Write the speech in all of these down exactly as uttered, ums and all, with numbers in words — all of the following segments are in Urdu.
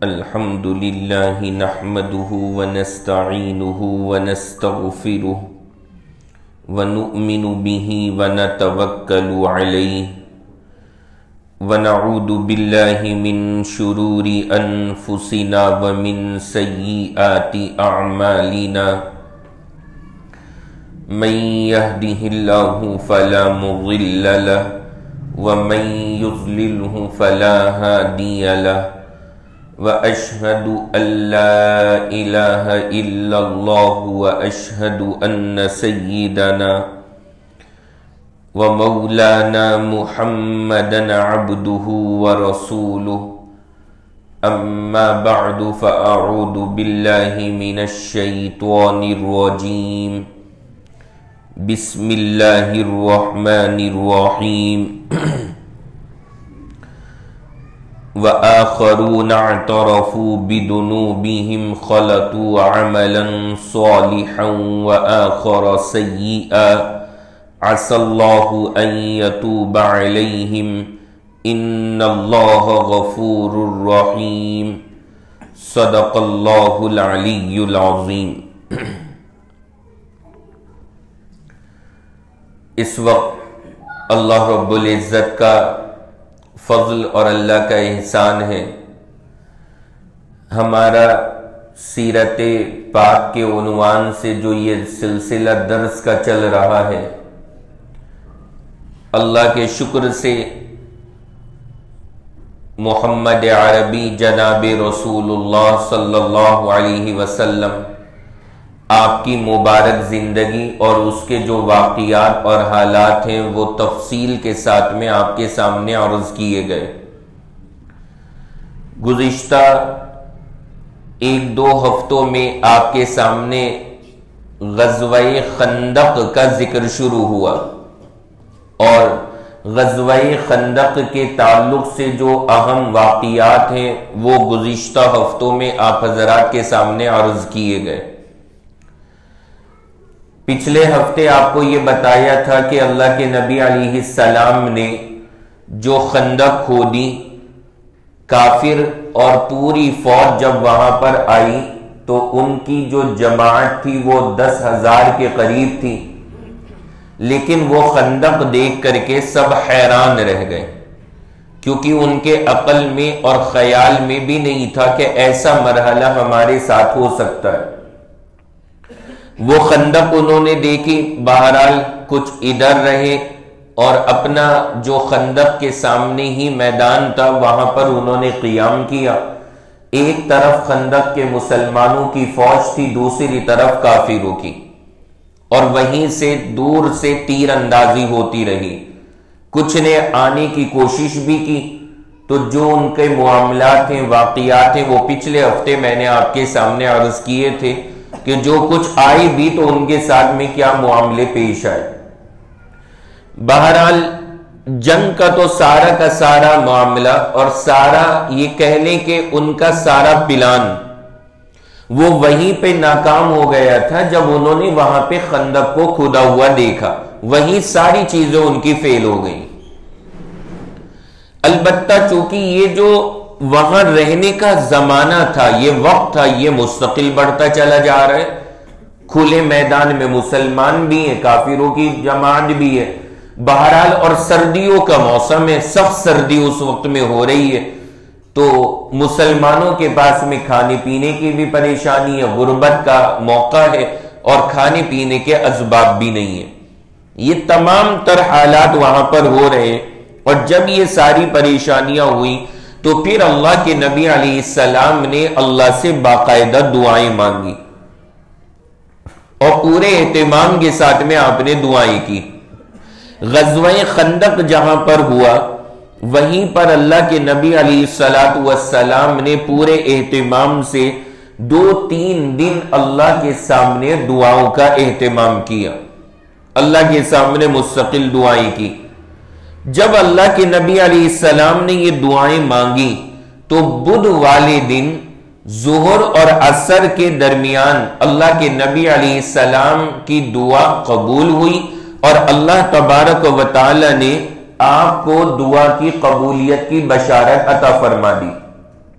الحمد لله نحمده ونستعينه ونستغفره ونؤمن به ونتوكل عليه ونعوذ بالله من شرور أنفسنا ومن سيئات أعمالنا من يهده الله فلا مضل له ومن يضلله فلا هادي له وأشهد أن لا إله إلا الله وأشهد أن سيدنا ومولانا محمدا عبده ورسوله أما بعد فأعوذ بالله من الشيطان الرجيم بسم الله الرحمن الرحيم وآخرون اعترفوا بذنوبهم خلطوا عملا صالحا وآخر سيئا عسى الله أن يتوب عليهم إن الله غفور رحيم صدق الله العلي العظيم۔ اس وقت اللہ رب العزت کا فضل اور اللہ کا احسان ہے، ہمارا سیرت پاک کے عنوان سے جو یہ سلسلہ درس کا چل رہا ہے، اللہ کے شکر سے محمد عربی جناب رسول اللہ صلی اللہ علیہ وسلم آپ کی مبارک زندگی اور اس کے جو واقعات اور حالات ہیں وہ تفصیل کے ساتھ میں آپ کے سامنے عرض کیے گئے۔ گزشتہ ایک دو ہفتوں میں آپ کے سامنے غزوہ خندق کا ذکر شروع ہوا، اور غزوہ خندق کے تعلق سے جو اہم واقعات ہیں وہ گزشتہ ہفتوں میں آپ حضرات کے سامنے عرض کیے گئے۔ پچھلے ہفتے آپ کو یہ بتایا تھا کہ اللہ کے نبی علیہ السلام نے جو خندق کھودی، کافر اور پوری فوج جب وہاں پر آئی تو ان کی جو جماعت تھی وہ دس ہزار کے قریب تھی، لیکن وہ خندق دیکھ کر کے سب حیران رہ گئے، کیونکہ ان کے عقل میں اور خیال میں بھی نہیں تھا کہ ایسا مرحلہ ہمارے ساتھ ہو سکتا ہے۔ وہ خندق انہوں نے دیکھی، بہرحال کچھ ادھر رہے اور اپنا جو خندق کے سامنے ہی میدان تھا وہاں پر انہوں نے قیام کیا۔ ایک طرف خندق کے مسلمانوں کی فوج تھی، دوسری طرف کافروں کی، اور وہیں سے دور سے تیر اندازی ہوتی رہی۔ کچھ نے آنے کی کوشش بھی کی، تو جو ان کے معاملات ہیں، واقعات ہیں، وہ پچھلے ہفتے میں نے آپ کے سامنے عرض کیے تھے کہ جو کچھ آئی بھی تو ان کے ساتھ میں کیا معاملے پیش آئے۔ بہرحال جنگ کا تو سارا کا سارا معاملہ اور سارا یہ کہہ لیں کہ ان کا سارا پلان وہ وہیں پہ ناکام ہو گیا تھا جب انہوں نے وہاں پہ خندق کو کھودا ہوا دیکھا، وہیں ساری چیزیں ان کی فیل ہو گئیں۔ البتہ چونکہ یہ جو وہاں رہنے کا زمانہ تھا، یہ وقت تھا، یہ مستقل بڑھتا چلا جا رہا ہے۔ کھلے میدان میں مسلمان بھی ہیں، کافروں کی جماعت بھی ہے، بہرحال اور سردیوں کا موسم ہے، سخت سردی اس وقت میں ہو رہی ہے، تو مسلمانوں کے پاس میں کھانے پینے کی بھی پریشانی ہے، غربت کا موقع ہے، اور کھانے پینے کے اسباب بھی نہیں ہے۔ یہ تمام تر حالات وہاں پر ہو رہے ہیں، اور جب یہ ساری پریشانیاں ہوئی تو پھر اللہ کے نبی علیہ السلام نے اللہ سے باقاعدہ دعائیں مانگی، اور پورے اہتمام کے ساتھ میں آپ نے دعائیں کی۔ غزوہ خندق جہاں پر ہوا وہیں پر اللہ کے نبی علیہ السلام نے پورے اہتمام سے دو تین دن اللہ کے سامنے دعاؤں کا اہتمام کیا، اللہ کے سامنے مستقل دعائیں کی۔ جب اللہ کے نبی علیہ السلام نے یہ دعائیں مانگی تو بدھ والے دن ظہر اور عصر کے درمیان اللہ کے نبی علیہ السلام کی دعا قبول ہوئی، اور اللہ تبارک و تعالی نے آپ کو دعا کی قبولیت کی بشارت عطا فرما دی۔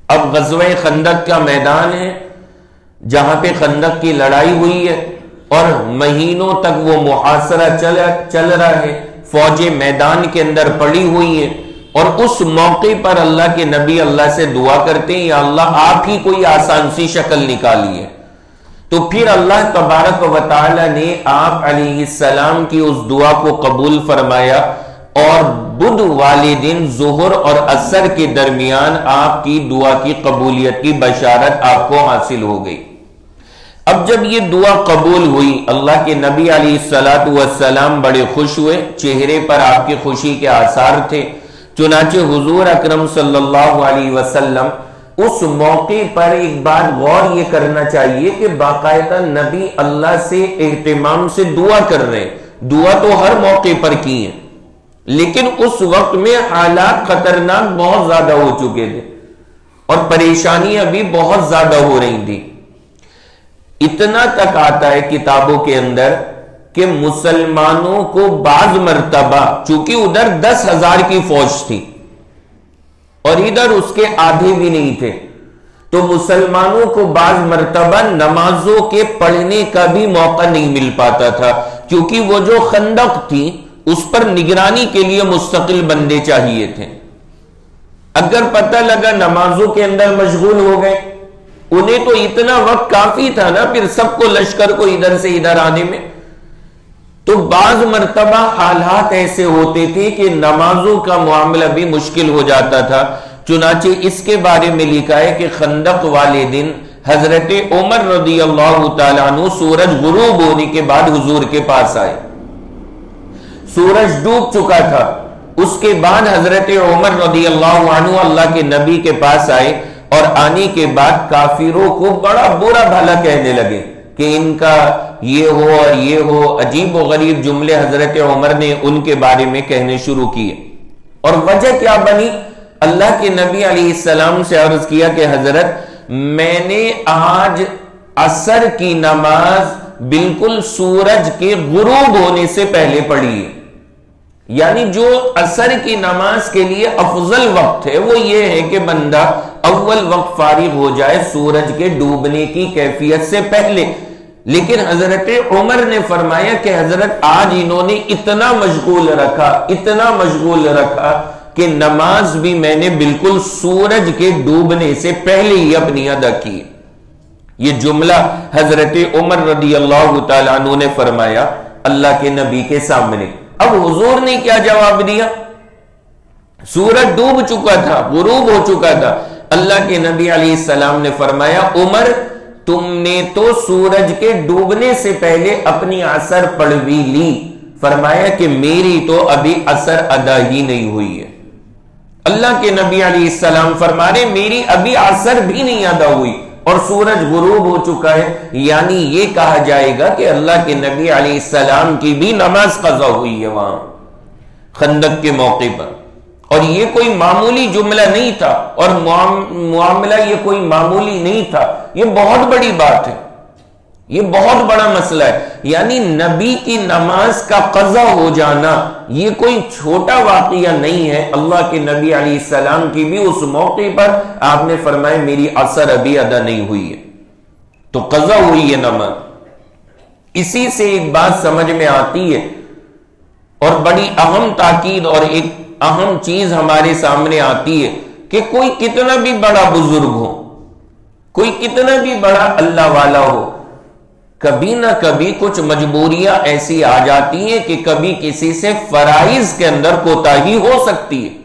اب غزوہ خندق کا میدان ہے جہاں پہ خندق کی لڑائی ہوئی ہے اور مہینوں تک وہ محاصرہ چل چل رہا ہے، فوجیں میدان کے اندر پڑی ہوئی ہیں، اور اس موقع پر اللہ کے نبی اللہ سے دعا کرتے ہیں یا اللہ آپ ہی کوئی آسان سی شکل نکالیے. تو پھر اللہ تبارک و تعالی نے آپ علیہ السلام کی اس دعا کو قبول فرمایا اور بدھ والے دن ظہر اور عصر کے درمیان آپ کی دعا کی قبولیت کی بشارت آپ کو حاصل ہو گئی. اب جب یہ دعا قبول ہوئی اللہ کے نبی علیہ الصلاۃ والسلام بڑے خوش ہوئے، چہرے پر آپ کی خوشی کے آثار تھے. چنانچہ حضور اکرم صلی اللہ علیہ وسلم اس موقع پر ایک بات غور یہ کرنا چاہیے کہ باقاعدہ نبی اللہ سے اہتمام سے دعا کر رہے ہیں. دعا تو ہر موقع پر کی ہے، لیکن اس وقت میں حالات خطرناک بہت زیادہ ہو چکے تھے اور پریشانیاں بھی بہت زیادہ ہو رہی تھی. اتنا تک آتا ہے کتابوں کے اندر کہ مسلمانوں کو بعض مرتبہ، چونکہ ادھر دس ہزار کی فوج تھی اور ادھر اس کے آدھے بھی نہیں تھے، تو مسلمانوں کو بعض مرتبہ نمازوں کے پڑھنے کا بھی موقع نہیں مل پاتا تھا، کیونکہ وہ جو خندق تھی اس پر نگرانی کے لیے مستقل بندے چاہیے تھے. اگر پتہ لگا نمازوں کے اندر مشغول ہو گئے، انہیں تو اتنا وقت کافی تھا نا پھر سب کو لشکر کو ادھر سے ادھر آنے میں. تو بعض مرتبہ حالات ایسے ہوتے تھے کہ نمازوں کا معاملہ بھی مشکل ہو جاتا تھا. چنانچہ اس کے بارے میں لکھا ہے کہ خندق والے دن حضرت عمر رضی اللہ تعالیٰ عنہ سورج غروب ہونے کے بعد حضور کے پاس آئے. سورج ڈوب چکا تھا، اس کے بعد حضرت عمر رضی اللہ عنہ اللہ کے نبی کے پاس آئے اور آنے کے بعد کافروں کو بڑا برا بھلا کہنے لگے کہ ان کا یہ ہو اور یہ ہو. عجیب و غریب جملے حضرت عمر نے ان کے بارے میں کہنے شروع کیے. اور وجہ کیا بنی؟ اللہ کے نبی علیہ السلام سے عرض کیا کہ حضرت میں نے آج عصر کی نماز بالکل سورج کے غروب ہونے سے پہلے پڑھی ہے. یعنی جو عصر کی نماز کے لیے افضل وقت ہے وہ یہ ہے کہ بندہ اول وقت فارغ ہو جائے سورج کے ڈوبنے کی کیفیت سے پہلے. لیکن حضرت عمر نے فرمایا کہ حضرت آج انہوں نے اتنا مشغول رکھا اتنا مشغول رکھا کہ نماز بھی میں نے بالکل سورج کے ڈوبنے سے پہلے ہی اپنی ادا کی. یہ جملہ حضرت عمر رضی اللہ تعالیٰ عنہ نے فرمایا اللہ کے نبی کے سامنے. اب حضور نے کیا جواب دیا؟ سورج ڈوب چکا تھا، غروب ہو چکا تھا. اللہ کے نبی علیہ السلام نے فرمایا عمر تم نے تو سورج کے ڈوبنے سے پہلے اپنی عصر پڑھ بھی لی. فرمایا کہ میری تو ابھی عصر ادا ہی نہیں ہوئی ہے. اللہ کے نبی علیہ السلام فرما رہے میری ابھی عصر بھی نہیں ادا ہوئی اور سورج غروب ہو چکا ہے. یعنی یہ کہا جائے گا کہ اللہ کے نبی علیہ السلام کی بھی نماز قضا ہوئی ہے وہاں خندق کے موقع پر. اور یہ کوئی معمولی جملہ نہیں تھا اور معاملہ یہ کوئی معمولی نہیں تھا، یہ بہت بڑی بات ہے، یہ بہت بڑا مسئلہ ہے. یعنی نبی کی نماز کا قضا ہو جانا یہ کوئی چھوٹا واقعہ نہیں ہے. اللہ کے نبی علیہ السلام کی بھی اس موقع پر آپ نے فرمایا میری عصر ابھی ادا نہیں ہوئی ہے تو قضا ہوئی ہے نماز. اسی سے ایک بات سمجھ میں آتی ہے اور بڑی اہم تاکید اور ایک اہم چیز ہمارے سامنے آتی ہے کہ کوئی کتنا بھی بڑا بزرگ ہو، کوئی کتنا بھی بڑا اللہ والا ہو، کبھی نہ کبھی کچھ مجبوریاں ایسی آ جاتی ہیں کہ کبھی کسی سے فرائض کے اندر کوتاہی ہو سکتی ہے،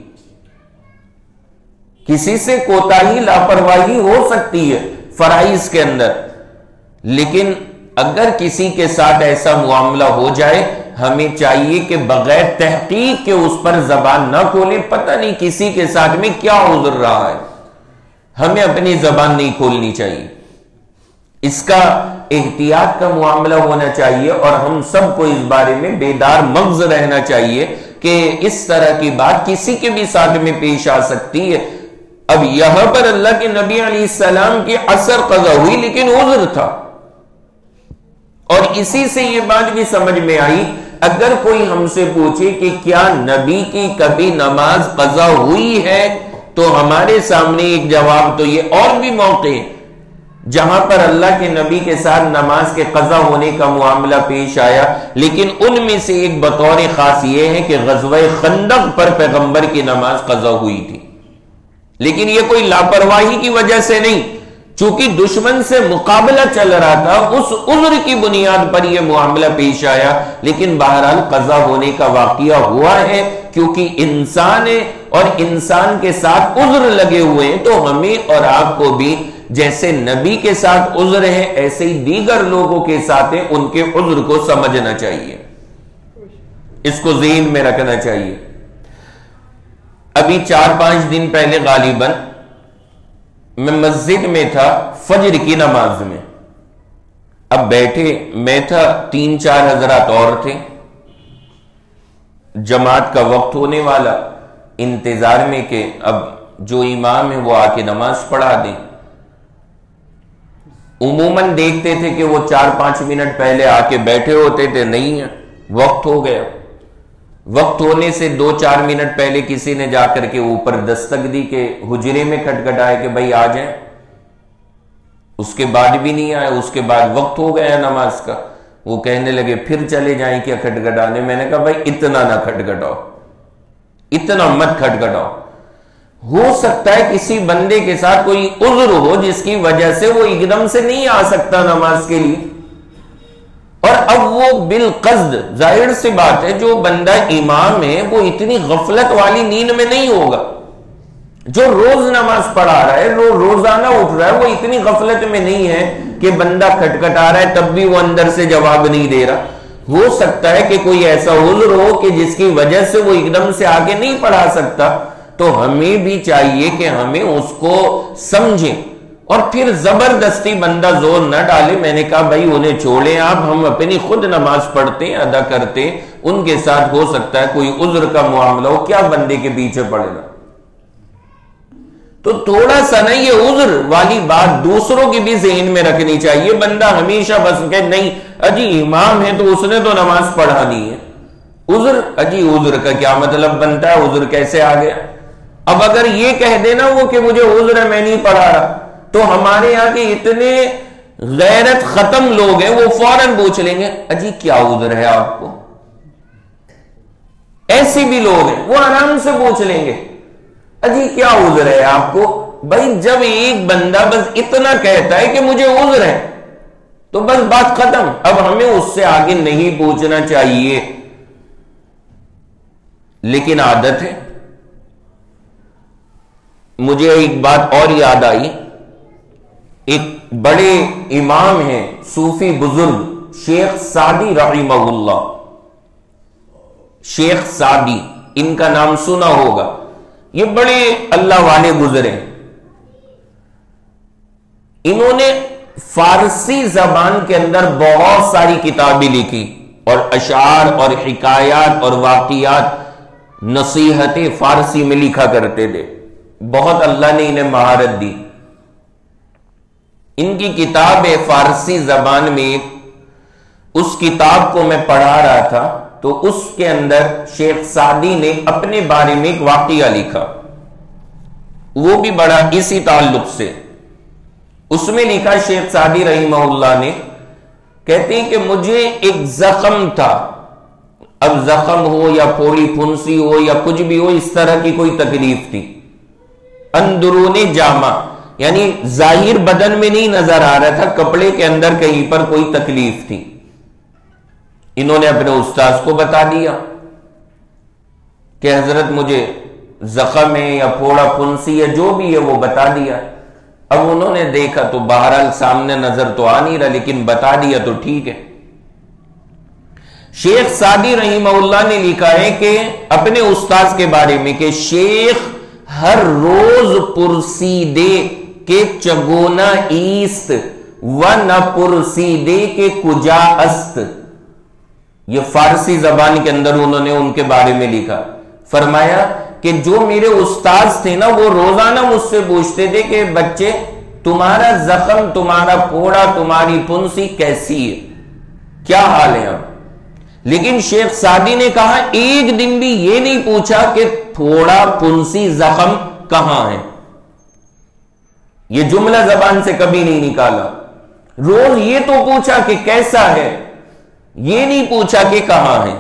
کسی سے کوتاہی لاپرواہی ہو سکتی ہے فرائض کے اندر. لیکن اگر کسی کے ساتھ ایسا معاملہ ہو جائے ہمیں چاہیے کہ بغیر تحقیق کے اس پر زبان نہ کھولے. پتہ نہیں کسی کے ساتھ میں کیا گزر رہا ہے، ہمیں اپنی زبان نہیں کھولنی چاہیے. اس کا احتیاط کا معاملہ ہونا چاہیے اور ہم سب کو اس بارے میں بیدار مغز رہنا چاہیے کہ اس طرح کی بات کسی کے بھی ساتھ میں پیش آ سکتی ہے. اب یہاں پر اللہ کے نبی علیہ السلام کی عصر قضا ہوئی لیکن عذر تھا. اور اسی سے یہ بات بھی سمجھ میں آئی اگر کوئی ہم سے پوچھے کہ کیا نبی کی کبھی نماز قضا ہوئی ہے تو ہمارے سامنے ایک جواب تو یہ اور بھی موقع ہے جہاں پر اللہ کے نبی کے ساتھ نماز کے قضا ہونے کا معاملہ پیش آیا، لیکن ان میں سے ایک بطور خاص یہ ہے کہ غزوہ خندق پر پیغمبر کی نماز قضا ہوئی تھی، لیکن یہ کوئی لاپرواہی کی وجہ سے نہیں، چونکہ دشمن سے مقابلہ چل رہا تھا، اس عذر کی بنیاد پر یہ معاملہ پیش آیا، لیکن بہرحال قضا ہونے کا واقعہ ہوا ہے، کیونکہ انسان ہے اور انسان کے ساتھ عذر لگے ہوئے ہیں، تو ہمیں اور آپ کو بھی جیسے نبی کے ساتھ عذر ہے ایسے ہی دیگر لوگوں کے ساتھ ہیں، ان کے عذر کو سمجھنا چاہیے، اس کو ذہن میں رکھنا چاہیے۔ ابھی چار پانچ دن پہلے غالباً میں مسجد میں تھا فجر کی نماز میں، اب بیٹھے میں تھا، تین چار حضرات اور تھے، جماعت کا وقت ہونے والا، انتظار میں کہ اب جو امام ہے وہ آ کے نماز پڑھا دیں۔ عموماً دیکھتے تھے کہ وہ چار پانچ منٹ پہلے آ کے بیٹھے ہوتے تھے، نہیں ہے، وقت ہو گیا۔ وقت ہونے سے دو چار منٹ پہلے کسی نے جا کر کے اوپر دستک دی کہ حجرے میں کھٹکھٹائے کہ بھائی آ جائیں، اس کے بعد بھی نہیں آئے، اس کے بعد وقت ہو گیا نماز کا، وہ کہنے لگے پھر چلے جائیں کیا کھٹکھٹانے؟ میں نے کہا بھائی اتنا نہ کھٹکھٹاؤ، اتنا مت کھٹکھٹاؤ، ہو سکتا ہے کسی بندے کے ساتھ کوئی عذر ہو جس کی وجہ سے وہ ایک دم سے نہیں آ سکتا نماز کے لیے، اور اب وہ بالقصد، ظاہر سی بات ہے جو بندہ امام ہے وہ اتنی غفلت والی نیند میں نہیں ہوگا، جو روز نماز پڑھا رہا ہے، رو روزانہ اٹھ رہا ہے، وہ اتنی غفلت میں نہیں ہے کہ بندہ کھٹکھٹا رہا ہے تب بھی وہ اندر سے جواب نہیں دے رہا۔ ہو سکتا ہے کہ کوئی ایسا عذر ہو کہ جس کی وجہ سے وہ ایک دم سے آگے نہیں پڑھا سکتا، تو ہمیں بھی چاہیے کہ ہمیں اس کو سمجھیں اور پھر زبردستی بندہ زور نہ ڈالے۔ میں نے کہا بھائی انہیں چھوڑیں آپ، ہم اپنی خود نماز پڑھتے ہیں، ادا کرتے، ان کے ساتھ ہو سکتا ہے کوئی عذر کا معاملہ ہو، کیا بندے کے پیچھے پڑے گا؟ تو تھوڑا سا نا یہ عذر والی بات دوسروں کی بھی ذہن میں رکھنی چاہیے۔ بندہ ہمیشہ بس کہ نہیں اجی امام ہے تو اس نے تو نماز پڑھانی ہے، عذر، اجی عذر کا کیا مطلب بنتا ہے؟ عذر کیسے آ گیا؟ اب اگر یہ کہہ دینا وہ کہ مجھے عذر ہے میں نہیں پڑھا رہا، تو ہمارے یہاں کے اتنے غیرت ختم لوگ ہیں وہ فوراً پوچھ لیں گے اجی کیا عذر ہے آپ کو؟ ایسے بھی لوگ ہیں وہ آرام سے پوچھ لیں گے اجی کیا عذر ہے آپ کو؟ بھائی جب ایک بندہ بس اتنا کہتا ہے کہ مجھے عذر ہے تو بس بات ختم، اب ہمیں اس سے آگے نہیں پوچھنا چاہیے۔ لیکن عادت ہے، مجھے ایک بات اور یاد آئی، ایک بڑے امام ہیں صوفی بزرگ شیخ سعدی رحمہ اللہ، شیخ سعدی، ان کا نام سنا ہوگا، یہ بڑے اللہ والے گزرے، انہوں نے فارسی زبان کے اندر بہت ساری کتابیں لکھی اور اشعار اور حکایات اور واقعات نصیحتیں فارسی میں لکھا کرتے تھے، بہت اللہ نے انہیں مہارت دی۔ ان کی کتاب ہے فارسی زبان میں، اس کتاب کو میں پڑھا رہا تھا تو اس کے اندر شیخ سعدی نے اپنے بارے میں ایک واقعہ لکھا، وہ بھی بڑا اسی تعلق سے۔ اس میں لکھا شیخ سعدی رحمہ اللہ نے، کہتے ہیں کہ مجھے ایک زخم تھا، اب زخم ہو یا پھوڑی پھنسی ہو یا کچھ بھی ہو، اس طرح کی کوئی تکلیف تھی، اندرون جامع یعنی ظاہر بدن میں نہیں نظر آ رہا تھا، کپڑے کے اندر کہیں پر کوئی تکلیف تھی۔ انہوں نے اپنے استاذ کو بتا دیا کہ حضرت مجھے زخم ہے یا پھوڑا پھنسی ہے، جو بھی ہے وہ بتا دیا۔ اب انہوں نے دیکھا تو بہرحال سامنے نظر تو آ نہیں رہا، لیکن بتا دیا تو ٹھیک ہے۔ شیخ سعدی رحمہ اللہ نے لکھا ہے کہ اپنے استاذ کے بارے میں کہ شیخ ہر روز پرسیدے کے چگونا ایست و نہ پرسیدے کے کجا است، یہ فارسی زبان کے اندر انہوں نے ان کے بارے میں لکھا۔ فرمایا کہ جو میرے استاذ تھے نا وہ روزانہ مجھ سے پوچھتے تھے کہ بچے تمہارا زخم، تمہارا پھوڑا، تمہاری پھنسی کیسی ہے، کیا حال ہے اب؟ لیکن شیخ سعدی نے کہا ایک دن بھی یہ نہیں پوچھا کہ پھوڑا، پھنسی، زخم کہاں ہے؟ یہ جملہ زبان سے کبھی نہیں نکالا. روز یہ تو پوچھا کہ کیسا ہے، یہ نہیں پوچھا کہ کہاں ہے.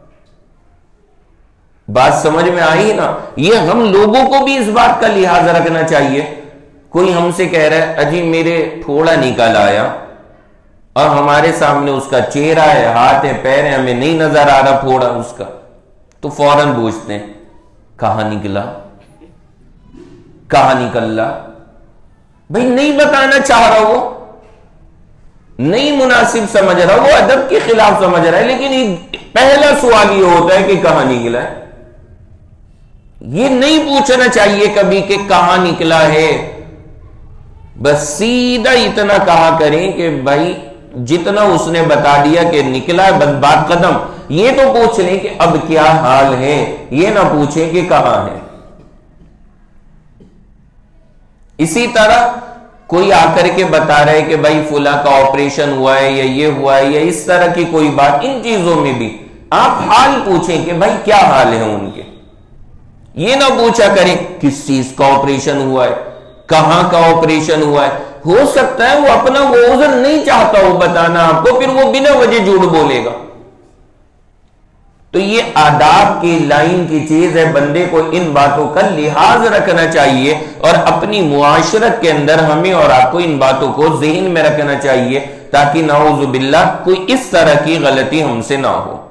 بات سمجھ میں آئی نا؟ یہ ہم لوگوں کو بھی اس بات کا لحاظ رکھنا چاہیے. کوئی ہم سے کہہ رہا ہے اجی میرے تھوڑا نکل آیا، اور ہمارے سامنے اس کا چہرہ ہے، ہاتھ ہے، پیر ہے، ہمیں نہیں نظر آ رہا تھوڑا اس کا، تو فوراً پوچھتے ہیں کہاں نکلا، کہاں نکل رہا؟ بھائی نہیں بتانا چاہ رہا، وہ نہیں مناسب سمجھ رہا، وہ ادب کے خلاف سمجھ رہا ہے، لیکن پہلا سوال یہ ہوتا ہے کہ کہاں نکلا ہے. یہ نہیں پوچھنا چاہیے کبھی کہ کہاں نکلا ہے. بس سیدھا اتنا کہا کریں کہ بھائی جتنا اس نے بتا دیا کہ نکلا ہے بس بات ختم. یہ تو پوچھ لیں کہ اب کیا حال ہے، یہ نہ پوچھیں کہ کہاں ہے. اسی طرح کوئی آ کر کے بتا رہے کہ بھائی فلاں کا آپریشن ہوا ہے یا یہ ہوا ہے یا اس طرح کی کوئی بات، ان چیزوں میں بھی آپ حال پوچھیں کہ بھائی کیا حال ہے ان کے. یہ نہ پوچھا کریں کس چیز کا آپریشن ہوا ہے، کہاں کا آپریشن ہوا ہے. ہو سکتا ہے وہ اپنا وہ عذر نہیں چاہتا وہ بتانا آپ کو، پھر وہ بنا وجہ جھوٹ بولے گا. تو یہ آداب کی لائن کی چیز ہے، بندے کو ان باتوں کا لحاظ رکھنا چاہیے، اور اپنی معاشرت کے اندر ہمیں اور آپ کو ان باتوں کو ذہن میں رکھنا چاہیے تاکہ نعوذ باللہ کوئی اس طرح کی غلطی ہم سے نہ ہو.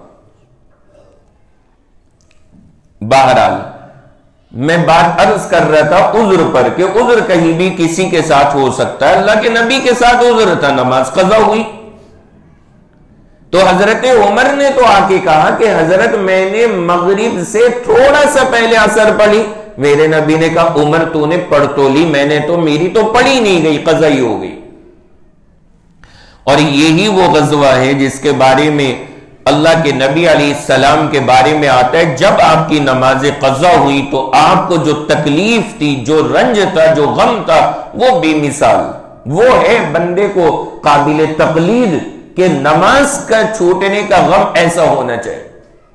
بہرحال میں بات عرض کر رہا تھا عذر پر، کہ عذر کہیں بھی کسی کے ساتھ ہو سکتا ہے. اللہ کے نبی کے ساتھ عذر تھا، نماز قضا ہوئی تو حضرت عمر نے تو آ کے کہا کہ حضرت میں نے مغرب سے تھوڑا سا پہلے عصر پڑھی. میرے نبی نے کہا عمر تو نے پڑھ تو لی، میں نے تو میری تو پڑھی نہیں گئی، قضا ہی ہو گئی. اور یہی وہ غزوہ ہے جس کے بارے میں اللہ کے نبی علیہ السلام کے بارے میں آتا ہے جب آپ کی نماز قضا ہوئی تو آپ کو جو تکلیف تھی، جو رنج تھا، جو غم تھا، وہ بے مثال. وہ ہے بندے کو قابل تقلید کہ نماز کا چھوٹنے کا غم ایسا ہونا چاہیے،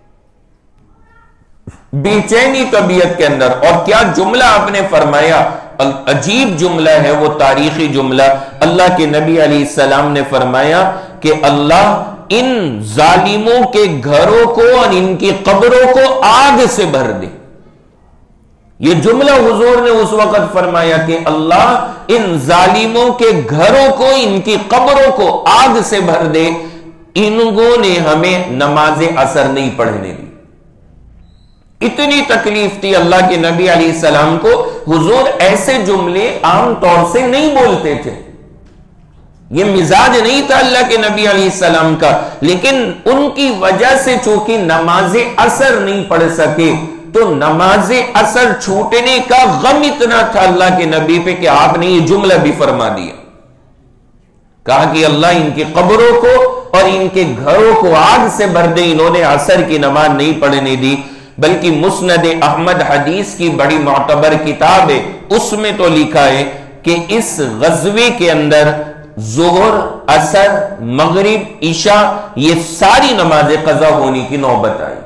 بے چینی طبیعت کے اندر. اور کیا جملہ آپ نے فرمایا، عجیب جملہ ہے، وہ تاریخی جملہ. اللہ کے نبی علیہ السلام نے فرمایا کہ اللہ ان ظالموں کے گھروں کو اور ان کی قبروں کو آگ سے بھر دے. یہ جملہ حضور نے اس وقت فرمایا کہ اللہ ان ظالموں کے گھروں کو، ان کی قبروں کو آگ سے بھر دے. انہوں نے ہمیں نماز عصر نہیں پڑھنے دی. اتنی تکلیف تھی اللہ کے نبی علیہ السلام کو. حضور ایسے جملے عام طور سے نہیں بولتے تھے، یہ مزاج نہیں تھا اللہ کے نبی علیہ السلام کا، لیکن ان کی وجہ سے چونکہ نماز عصر نہیں پڑھ سکے تو نماز عصر چھوٹنے کا غم اتنا تھا اللہ کے نبی پہ کہ آپ نے یہ جملہ بھی فرما دیا. کہا کہ اللہ ان کی قبروں کو اور ان کے گھروں کو آگ سے بھر دے. انہوں نے عصر کی نماز نہیں پڑھنے دی. بلکہ مسند احمد حدیث کی بڑی معتبر کتاب ہے، اس میں تو لکھا ہے کہ اس غزوے کے اندر ظہر، عصر، مغرب، عشاء یہ ساری نمازیں قضا ہونے کی نوبت آئی.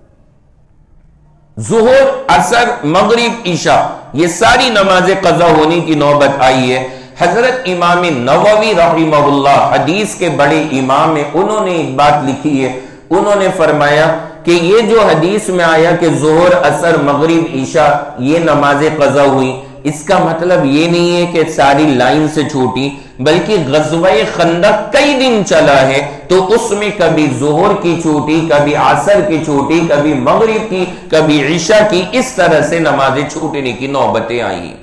ظہر، عصر، مغرب، عشاء یہ ساری نمازیں قضا ہونے کی نوبت آئی ہے. حضرت امام نووی رحمہ اللہ حدیث کے بڑے امام ہیں، انہوں نے ایک بات لکھی ہے. انہوں نے فرمایا کہ یہ جو حدیث میں آیا کہ ظہر، عصر، مغرب، عشاء یہ نمازیں قضا ہوئی، اس کا مطلب یہ نہیں ہے کہ ساری لائن سے چھوٹی، بلکہ غزوہ خندق کئی دن چلا ہے تو اس میں کبھی ظہر کی چھوٹی، کبھی عصر کی چھوٹی، کبھی مغرب کی، کبھی عشاء کی، اس طرح سے نمازیں چھوٹنے کی نوبتیں آئی.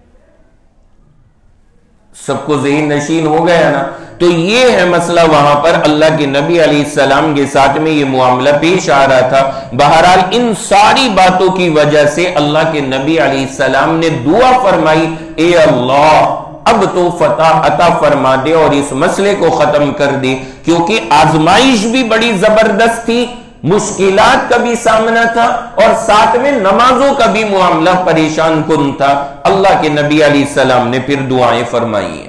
سب کو ذہن نشین ہو گیا نا؟ تو یہ ہے مسئلہ. وہاں پر اللہ کے نبی علیہ السلام کے ساتھ میں یہ معاملہ پیش آ رہا تھا. بہرحال ان ساری باتوں کی وجہ سے اللہ کے نبی علیہ السلام نے دعا فرمائی، اے اللہ اب تو فتح عطا فرما دے اور اس مسئلے کو ختم کر دے، کیونکہ آزمائش بھی بڑی زبردست تھی، مشکلات کا بھی سامنا تھا، اور ساتھ میں نمازوں کا بھی معاملہ پریشان کن تھا. اللہ کے نبی علیہ السلام نے پھر دعائیں فرمائی ہیں.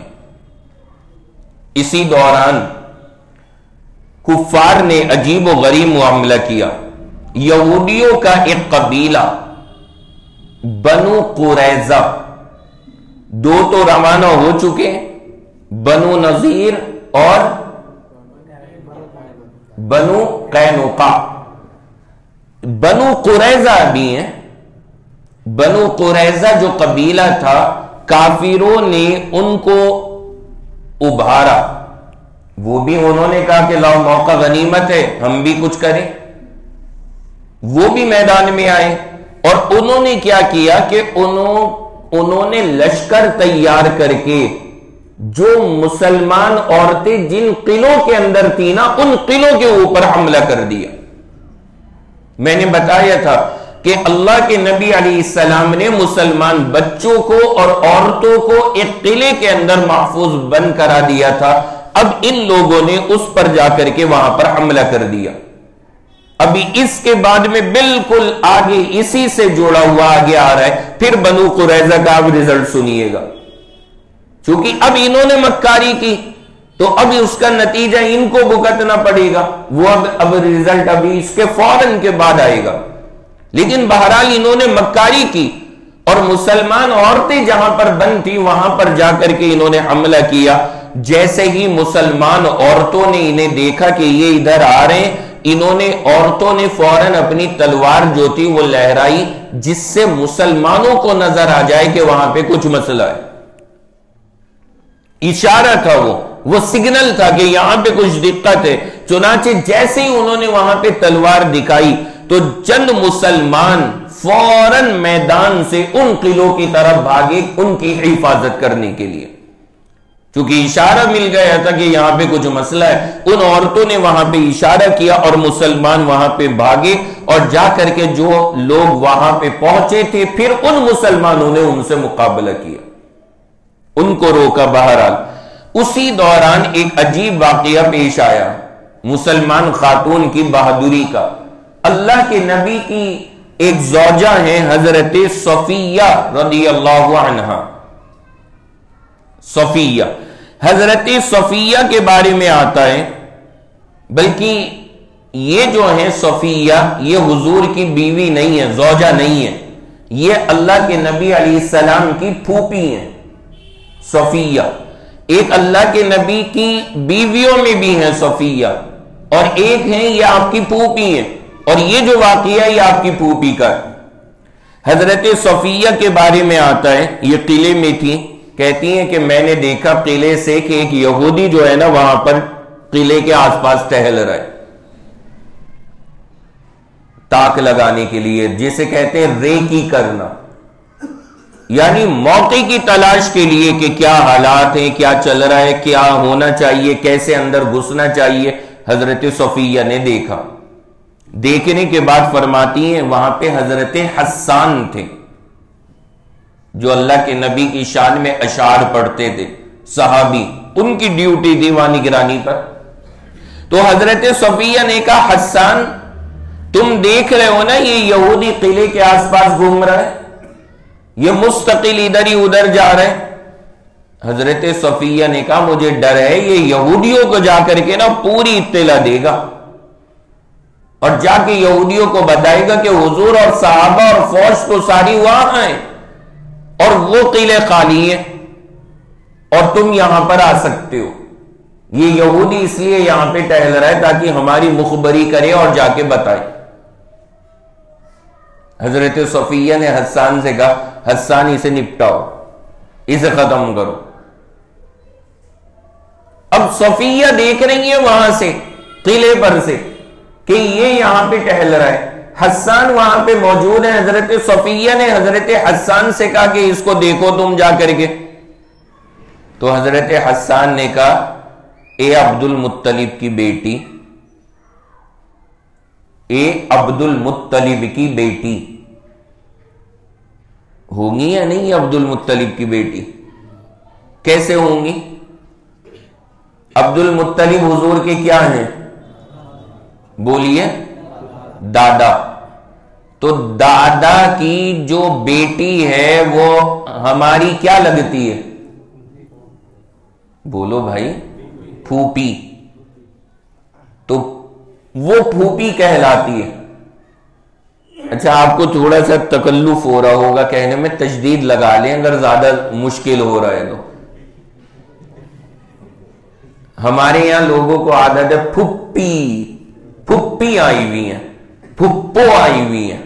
اسی دوران کفار نے عجیب و غریب معاملہ کیا. یہودیوں کا ایک قبیلہ بنو قریظہ دو تو روانہ ہو چکے، بنو نذیر اور بنو قینقاع۔ بنو قریظہ بھی ہیں۔ بنو قریظہ جو قبیلہ تھا، کافروں نے ان کو ابھارا، وہ بھی انہوں نے کہا کہ لاؤ موقع غنیمت ہے، ہم بھی کچھ کریں، وہ بھی میدان میں آئے۔ اور انہوں نے کیا کیا کہ انہوں انہوں نے لشکر تیار کر کے جو مسلمان عورتیں جن قلعوں کے اندر تھی نا، ان قلعوں کے اوپر حملہ کر دیا۔ میں نے بتایا تھا کہ اللہ کے نبی علیہ السلام نے مسلمان بچوں کو اور عورتوں کو ایک قلعے کے اندر محفوظ بند کرا دیا تھا، اب ان لوگوں نے اس پر جا کر کے وہاں پر حملہ کر دیا۔ ابھی اس کے بعد میں بالکل آگے اسی سے جوڑا ہوا آگے آ رہا ہے، پھر بنو قریظہ کا اب رزلٹ سنیے گا۔ چونکہ اب انہوں نے مکاری کی تو اب اس کا نتیجہ ان کو بھگتنا پڑے گا، وہ اب اب رزلٹ ابھی اس کے فوراً کے بعد آئے گا۔ لیکن بہرحال انہوں نے مکاری کی اور مسلمان عورتیں جہاں پر بند تھی وہاں پر جا کر کے انہوں نے حملہ کیا۔ جیسے ہی مسلمان عورتوں نے انہیں دیکھا کہ یہ ادھر آ رہے ہیں، انہوں نے عورتوں نے فوراً اپنی تلوار جو تھی وہ لہرائی، جس سے مسلمانوں کو نظر آ جائے کہ وہاں پہ کچھ مسئلہ ہے۔ اشارہ تھا، وہ وہ سگنل تھا کہ یہاں پہ کچھ دقت ہے۔ چنانچہ جیسے ہی انہوں نے وہاں پہ تلوار دکھائی تو چند مسلمان فوراً میدان سے ان قلعوں کی طرف بھاگے ان کی حفاظت کرنے کے لیے، چونکہ اشارہ مل گیا تھا کہ یہاں پہ کچھ مسئلہ ہے۔ ان عورتوں نے وہاں پہ اشارہ کیا اور مسلمان وہاں پہ بھاگے، اور جا کر کے جو لوگ وہاں پہ پہنچے تھے پھر ان مسلمانوں نے ان سے مقابلہ کیا، ان کو روکا۔ بہرحال اسی دوران ایک عجیب واقعہ پیش آیا مسلمان خاتون کی بہادری کا۔ اللہ کے نبی کی ایک زوجہ ہیں حضرت صفیہ رضی اللہ عنہا۔ صفیہ، حضرت صفیہ کے بارے میں آتا ہے، بلکہ یہ جو ہے صفیہ یہ حضور کی بیوی نہیں ہے، زوجہ نہیں ہے، یہ اللہ کے نبی علیہ السلام کی پھوپھی ہیں۔ صفیہ ایک اللہ کے نبی کی بیویوں میں بھی ہیں صفیہ، اور ایک ہیں یہ آپ کی پھوپھی ہیں، اور یہ جو واقعہ یہ آپ کی پھوپھی کا ہے۔ حضرت صفیہ کے بارے میں آتا ہے، یہ قلعے میں تھی، کہتی ہیں کہ میں نے دیکھا قلعے سے کہ ایک یہودی جو ہے نا وہاں پر قلعے کے آس پاس ٹہل رہا ہے، تاک لگانے کے لیے، جسے کہتے ہیں ریکی کرنا، یعنی موقع کی تلاش کے لیے کہ کیا حالات ہیں، کیا چل رہا ہے، کیا ہونا چاہیے، کیسے اندر گھسنا چاہیے۔ حضرت صفیہ نے دیکھا، دیکھنے کے بعد فرماتی ہیں وہاں پہ حضرت حسان تھے جو اللہ کے نبی کی شان میں اشعار پڑھتے تھے، صحابی، ان کی ڈیوٹی تھی وہاں نگرانی پر۔ تو حضرت صفیہ نے کہا حسان تم دیکھ رہے ہو نا یہ یہودی قلعے کے آس پاس گھوم رہا ہے، یہ مستقل ادھر ہی ادھر جا رہے ہیں۔ حضرت صفیہ نے کہا مجھے ڈر ہے یہ یہودیوں کو جا کر کے نا پوری اطلاع دے گا اور جا کے یہودیوں کو بتائے گا کہ حضور اور صحابہ اور فوج تو ساری وہاں ہیں اور وہ قلعے خالی ہیں اور تم یہاں پر آ سکتے ہو، یہ یہودی اس لیے یہاں پہ ٹہل رہا ہے تاکہ ہماری مخبری کرے اور جا کے بتائے۔ حضرت صفیہ نے حسان سے کہا حسان اسے نپٹاؤ، اسے ختم کرو۔ اب صفیہ دیکھ رہی ہے وہاں سے قلعے پر سے کہ یہ یہاں پہ ٹہل رہا ہے، حسان وہاں پہ موجود ہے۔ حضرت صفیہ نے حضرت حسان سے کہا کہ اس کو دیکھو تم جا کر کے، تو حضرت حسان نے کہا اے عبد المطلب کی بیٹی، اے عبد المطلب کی بیٹی، ہوں گی یا نہیں عبد المطلب کی بیٹی؟ کیسے ہوں گی؟ عبد المطلب حضور کے کیا ہیں؟ بولیے دادا۔ تو دادا کی جو بیٹی ہے وہ ہماری کیا لگتی ہے؟ بولو بھائی، پھوپھی۔ تو وہ پھوپھی کہلاتی ہے۔ اچھا آپ کو تھوڑا سا تکلف ہو رہا ہوگا کہنے میں، تشدید لگا لیں اگر زیادہ مشکل ہو رہا ہے تو. ہمارے یہاں لوگوں کو عادت ہے پھپھی پھپھی آئی ہوئی ہیں، پھپھو آئی ہوئی ہیں.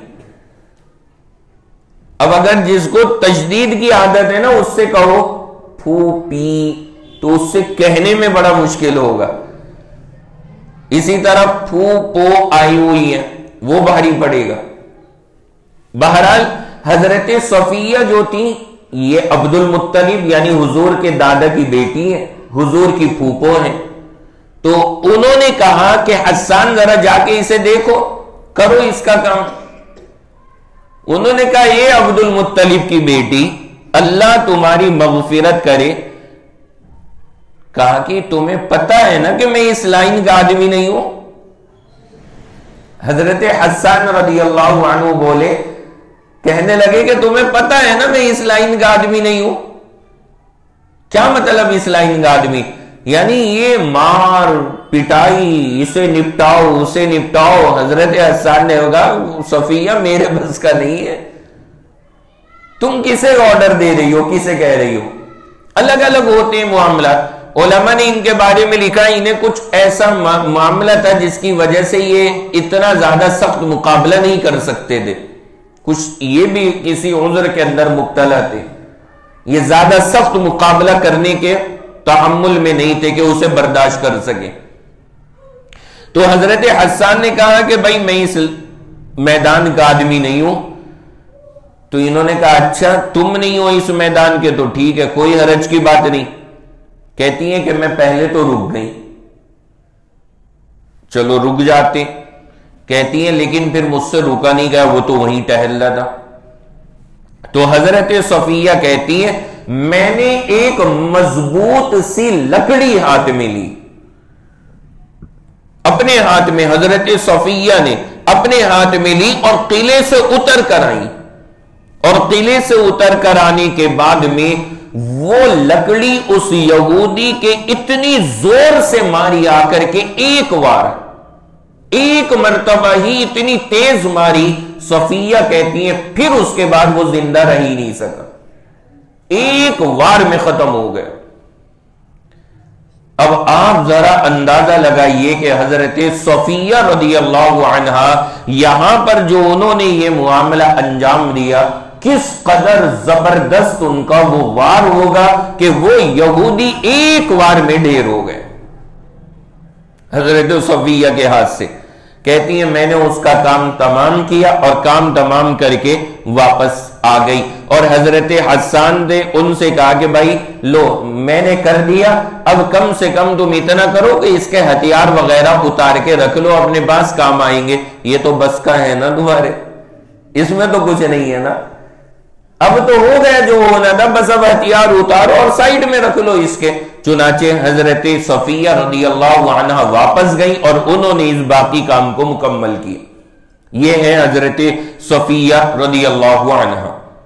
اب اگر جس کو تشدید کی عادت ہے نا اس سے کہو پھوپھی تو اس سے کہنے میں بڑا مشکل ہوگا. اسی طرح پھو پو آئی ہوئی ہے وہ بھاری پڑے گا. بہرحال حضرت صفیہ جو تھی یہ عبد المطلب یعنی حضور کے دادا کی بیٹی ہے، حضور کی پھوپھو ہے. تو انہوں نے کہا کہ حسان ذرا جا کے اسے دیکھو، کرو اس کا کام. انہوں نے کہا یہ عبد المطلب کی بیٹی، اللہ تمہاری مغفرت کرے. کہا کہ تمہیں پتا ہے نا کہ میں اس لائن کا آدمی نہیں ہوں. حضرت حسان رضی اللہ عنہ بولے، کہنے لگے کہ تمہیں پتا ہے نا میں اس لائن کا آدمی نہیں ہوں. کیا مطلب اس لائن کا آدمی؟ یعنی یہ مار پٹائی، اسے نپٹاؤ اسے نپٹاؤ. حضرت حسان نے ہوگا صفیہ میرے بس کا نہیں ہے. تم کسے آرڈر دے رہی ہو، کسے کہہ رہی ہو؟ الگ الگ ہوتے ہیں معاملات. علماء نے ان کے بارے میں لکھا انہیں کچھ ایسا معاملہ تھا جس کی وجہ سے یہ اتنا زیادہ سخت مقابلہ نہیں کر سکتے تھے. کچھ یہ بھی کسی عذر کے اندر مبتلا تھے، یہ زیادہ سخت مقابلہ کرنے کے تحمل میں نہیں تھے کہ اسے برداشت کر سکے. تو حضرت حسان نے کہا کہ بھائی میں اس میدان کا آدمی نہیں ہوں. تو انہوں نے کہا اچھا تم نہیں ہو اس میدان کے تو ٹھیک ہے، کوئی حرج کی بات نہیں. کہتی ہیں کہ میں پہلے تو رک گئی. چلو رک جاتے. کہتی ہیں لیکن پھر مجھ سے رکا نہیں گیا، وہ تو وہیں ٹہل رہا تھا. تو حضرت صفیہ کہتی ہیں میں نے ایک مضبوط سی لکڑی ہاتھ میں لی، اپنے ہاتھ میں حضرت صفیہ نے اپنے ہاتھ میں لی اور قلعے سے اتر کر آئی. اور قلعے سے اتر کر آنے کے بعد میں وہ لکڑی اس یہودی کے اتنی زور سے ماری آ کر کے ایک بار ایک مرتبہ ہی اتنی تیز ماری. صفیہ کہتی ہیں پھر اس کے بعد وہ زندہ رہ ہی نہیں سکا، ایک وار میں ختم ہو گیا. اب آپ ذرا اندازہ لگائیے کہ حضرت صفیہ رضی اللہ عنہا یہاں پر جو انہوں نے یہ معاملہ انجام دیا کس قدر زبردست ان کا وہ وار ہوگا کہ وہ یہودی ایک وار میں ڈھیر ہو گئے حضرت صفیہ کے ہاتھ سے. کہتی ہیں میں نے اس کا کام تمام کیا اور کام تمام کر کے واپس آ گئی. اور حضرت حسان نے ان سے کہا کہ بھائی لو میں نے کر دیا، اب کم سے کم تم اتنا کرو کہ اس کے ہتھیار وغیرہ اتار کے رکھ لو، اپنے پاس کام آئیں گے. یہ تو بس کا ہے نا تمہارے، اس میں تو کچھ نہیں ہے نا. اب تو ہو گیا جو ہونا تھا، بس اب ہتھیار اتارو اور سائیڈ میں رکھ لو اس کے. چنانچہ حضرت صفیہ رضی اللہ عنہ واپس گئی اور انہوں نے اس باقی کام کو مکمل کیا. یہ ہے حضرت صفیہ رضی اللہ عنہ.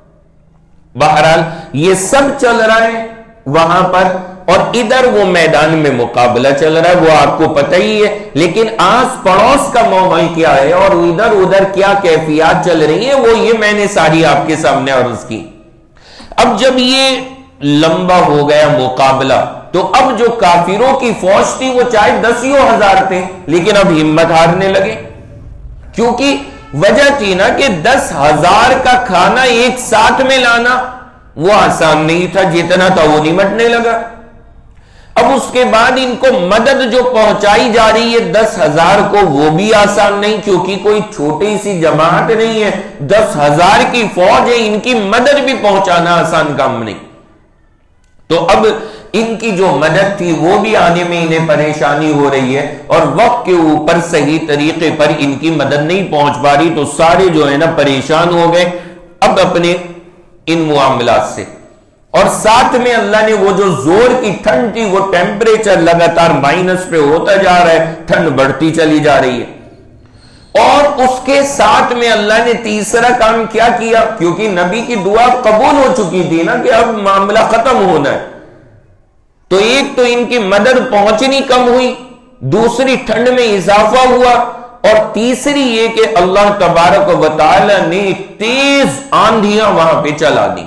بہرحال یہ سب چل رہا ہے وہاں پر، اور ادھر وہ میدان میں مقابلہ چل رہا ہے، وہ آپ کو پتہ ہی ہے. لیکن آس پڑوس کا ماحول کیا ہے اور ادھر ادھر کیا کیفیات چل رہی ہیں وہ یہ میں نے ساری آپ کے سامنے عرض کی. اب جب یہ لمبا ہو گیا مقابلہ تو اب جو کافروں کی فوج تھی وہ چاہے دسیوں ہزار تھے لیکن اب ہمت ہارنے لگے. کیونکہ وجہ تھی نا کہ دس ہزار کا کھانا ایک ساتھ میں لانا وہ آسان نہیں تھا، جتنا تھا وہ نمٹنے لگا. اب اس کے بعد ان کو مدد جو پہنچائی جا رہی ہے دس ہزار کو وہ بھی آسان نہیں، کیونکہ کوئی چھوٹی سی جماعت نہیں ہے، دس ہزار کی فوج ہے، ان کی مدد بھی پہنچانا آسان کام نہیں. تو اب ان کی جو مدد تھی وہ بھی آنے میں انہیں پریشانی ہو رہی ہے اور وقت کے اوپر صحیح طریقے پر ان کی مدد نہیں پہنچ پا رہی. تو سارے جو ہے نا پریشان ہو گئے اب اپنے ان معاملات سے. اور ساتھ میں اللہ نے وہ جو زور کی ٹھنڈ تھی وہ ٹیمپریچر لگاتار مائنس پہ ہوتا جا رہا ہے، ٹھنڈ بڑھتی چلی جا رہی ہے. اور اس کے ساتھ میں اللہ نے تیسرا کام کیا کیا، کیونکہ نبی کی دعا قبول ہو چکی تھی نا کہ اب معاملہ ختم ہونا ہے. تو ایک تو ان کی مدد پہنچنی کم ہوئی، دوسری ٹھنڈ میں اضافہ ہوا، اور تیسری یہ کہ اللہ تبارک و تعالی نے تیز آندھیاں وہاں پہ چلا دی،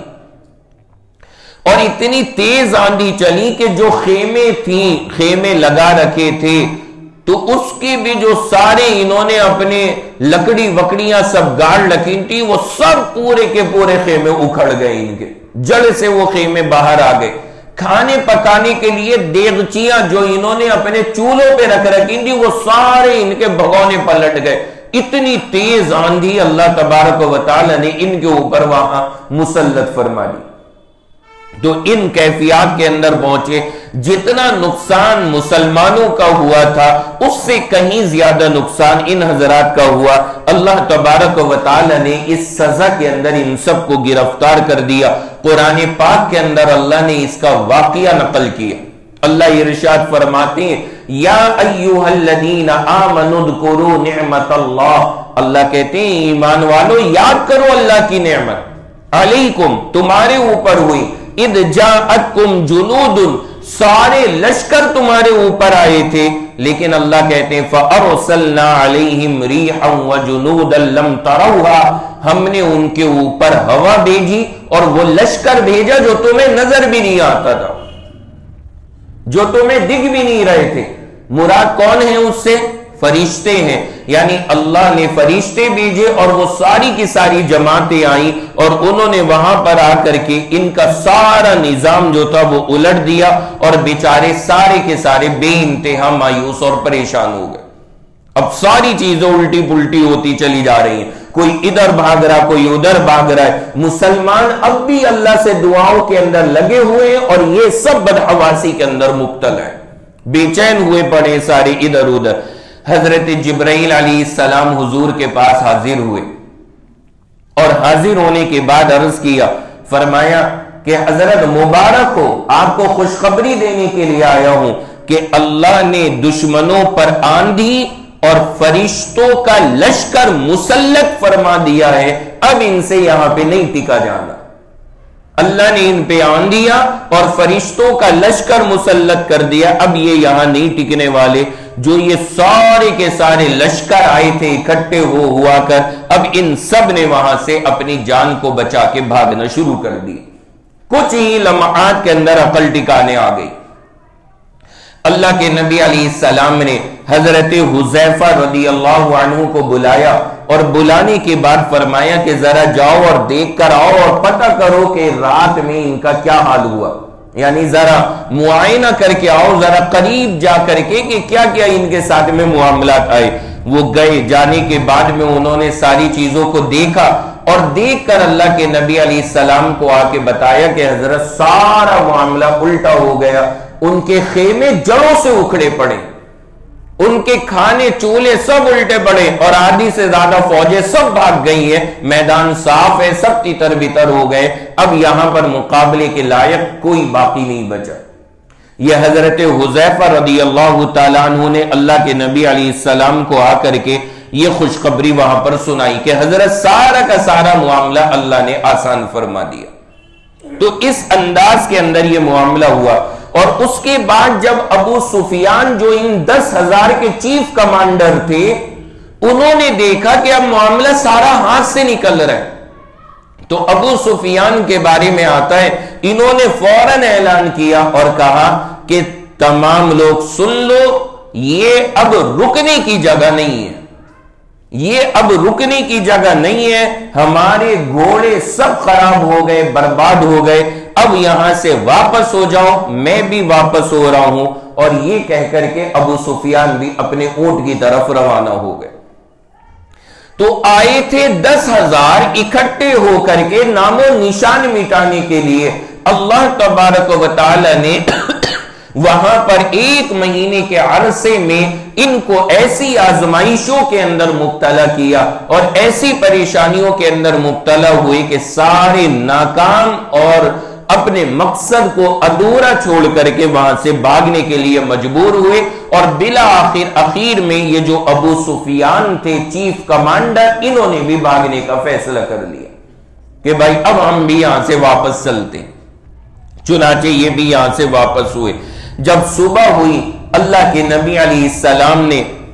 اور اتنی تیز آندھی چلی کہ جو خیمے تھیں، خیمے لگا رکھے تھے، تو اس کی بھی جو سارے انہوں نے اپنے لکڑی وکڑیاں سب گاڑ رکھی تھی، وہ سب پورے کے پورے خیمے اکھڑ گئے، ان کے جڑ سے وہ خیمے باہر آ گئے۔ کھانے پکانے کے لیے دیگچیاں جو انہوں نے اپنے چولہوں پہ رکھ رکھی تھی، وہ سارے ان کے بھگونے پلٹ گئے۔ اتنی تیز آندھی اللہ تبارک و تعالی نے ان کے اوپر وہاں مسلط فرما دی۔ تو ان کیفیات کے اندر پہنچے، جتنا نقصان مسلمانوں کا ہوا تھا اس سے کہیں زیادہ نقصان ان حضرات کا ہوا۔ اللہ تبارک و تعالی نے اس سزا کے اندر ان سب کو گرفتار کر دیا۔ قرآن پاک کے اندر اللہ نے اس کا واقعہ نقل کیا۔ اللہ ارشاد فرماتے ہیں، یا ایھا الذین آمنوا اذکروا نعمت اللہ، اللہ کہتے ہیں ایمان والو یاد کرو اللہ کی نعمت، علیکم تمہارے اوپر ہوئی، اذ جاءتکم جنود سارے لشکر تمہارے اوپر آئے تھے، لیکن اللہ کہتے ہیں فَأَرْسَلْنَا عَلَيْهِمْ رِيحًا وَجُنُودًا لَمْ تَرَوْهَا، ہم نے ان کے اوپر ہوا بھیجی اور وہ لشکر بھیجا جو تمہیں نظر بھی نہیں آتا تھا، جو تمہیں دکھ بھی نہیں رہے تھے۔ مراد کون ہے اس سے؟ فرشتے ہیں، یعنی اللہ نے فرشتے بھیجے اور وہ ساری کی ساری جماعتیں آئیں اور انہوں نے وہاں پر آ کر کے ان کا سارا نظام جو تھا وہ الٹ دیا، اور بیچارے سارے کے سارے بے انتہا مایوس اور پریشان ہو گئے۔ اب ساری چیزیں الٹی پلٹی ہوتی چلی جا رہی ہیں، کوئی ادھر بھاگ رہا، کوئی ادھر بھاگ رہا ہے۔ مسلمان اب بھی اللہ سے دعاؤں کے اندر لگے ہوئے ہیں اور یہ سب بدحواسی کے اندر مبتلا ہے، بے چین ہوئے پڑے سارے ادھر ادھر۔ حضرت جبرائیل علیہ السلام حضور کے پاس حاضر ہوئے، اور حاضر ہونے کے بعد عرض کیا، فرمایا کہ حضرت مبارک ہو، آپ کو خوشخبری دینے کے لیے آیا ہوں کہ اللہ نے دشمنوں پر آندھی اور فرشتوں کا لشکر مسلط فرما دیا ہے، اب ان سے یہاں پہ نہیں ٹکا جانا۔ اللہ نے ان پہ آندھیا اور فرشتوں کا لشکر مسلط کر دیا، اب یہ یہاں نہیں ٹکنے والے۔ جو یہ سارے کے سارے لشکر آئے تھے اکٹھے ہو ہوا کر، اب ان سب نے وہاں سے اپنی جان کو بچا کے بھاگنا شروع کر دی۔ کچھ ہی لمحات کے اندر عقل ٹکانے آ گئی۔ اللہ کے نبی علیہ السلام نے حضرت حذیفہ رضی اللہ عنہ کو بلایا، اور بلانے کے بعد فرمایا کہ ذرا جاؤ اور دیکھ کر آؤ اور پتہ کرو کہ رات میں ان کا کیا حال ہوا، یعنی ذرا معائنہ کر کے آؤ، ذرا قریب جا کر کے کہ کیا کیا ان کے ساتھ میں معاملات آئے۔ وہ گئے، جانے کے بعد میں انہوں نے ساری چیزوں کو دیکھا، اور دیکھ کر اللہ کے نبی علیہ السلام کو آ کے بتایا کہ حضرت سارا معاملہ الٹا ہو گیا، ان کے خیمے جڑوں سے اکھڑے پڑے، ان کے کھانے چولہے سب الٹے پڑے، اور آدھی سے زیادہ فوجیں سب بھاگ گئی ہیں، میدان صاف ہے، سب تتر بتر ہو گئے، اب یہاں پر مقابلے کے لائق کوئی باقی نہیں بچا۔ یہ حضرت حذیفہ رضی اللہ تعالیٰ عنہ نے اللہ کے نبی علیہ السلام کو آ کر کے یہ خوشخبری وہاں پر سنائی کہ حضرت سارا کا سارا معاملہ اللہ نے آسان فرما دیا۔ تو اس انداز کے اندر یہ معاملہ ہوا، اور اس کے بعد جب ابو سفیان جو ان دس ہزار کے چیف کمانڈر تھے، انہوں نے دیکھا کہ اب معاملہ سارا ہاتھ سے نکل رہا ہے، تو ابو سفیان کے بارے میں آتا ہے، انہوں نے فوراً اعلان کیا اور کہا کہ تمام لوگ سن لو، یہ اب رکنے کی جگہ نہیں ہے، یہ اب رکنے کی جگہ نہیں ہے، ہمارے گھوڑے سب خراب ہو گئے، برباد ہو گئے، اب یہاں سے واپس ہو جاؤ، میں بھی واپس ہو رہا ہوں۔ اور یہ کہہ کر کے ابو سفیان بھی اپنے اونٹ کی طرف روانہ ہو گئے۔ تو آئے تھے دس ہزار اکٹھے ہو کر کے نام و نشان مٹانے کے لیے۔ اللہ تبارک و تعالی نے وہاں پر ایک مہینے کے عرصے میں ان کو ایسی آزمائشوں کے اندر مبتلا کیا اور ایسی پریشانیوں کے اندر مبتلا ہوئے کہ سارے ناکام اور اپنے مقصد کو ادھورا چھوڑ کر کے وہاں سے بھاگنے کے لیے مجبور ہوئے، اور بلا آخر اخیر میں یہ جو ابو سفیان تھے چیف کمانڈر، انہوں نے بھی بھاگنے کا فیصلہ کر لیا کہ بھائی اب ہم بھی یہاں سے واپس چلتے ہیں۔ چنانچہ یہ بھی یہاں سے واپس ہوئے۔ جب صبح ہوئی، اللہ کے نبی علیہ السلام نے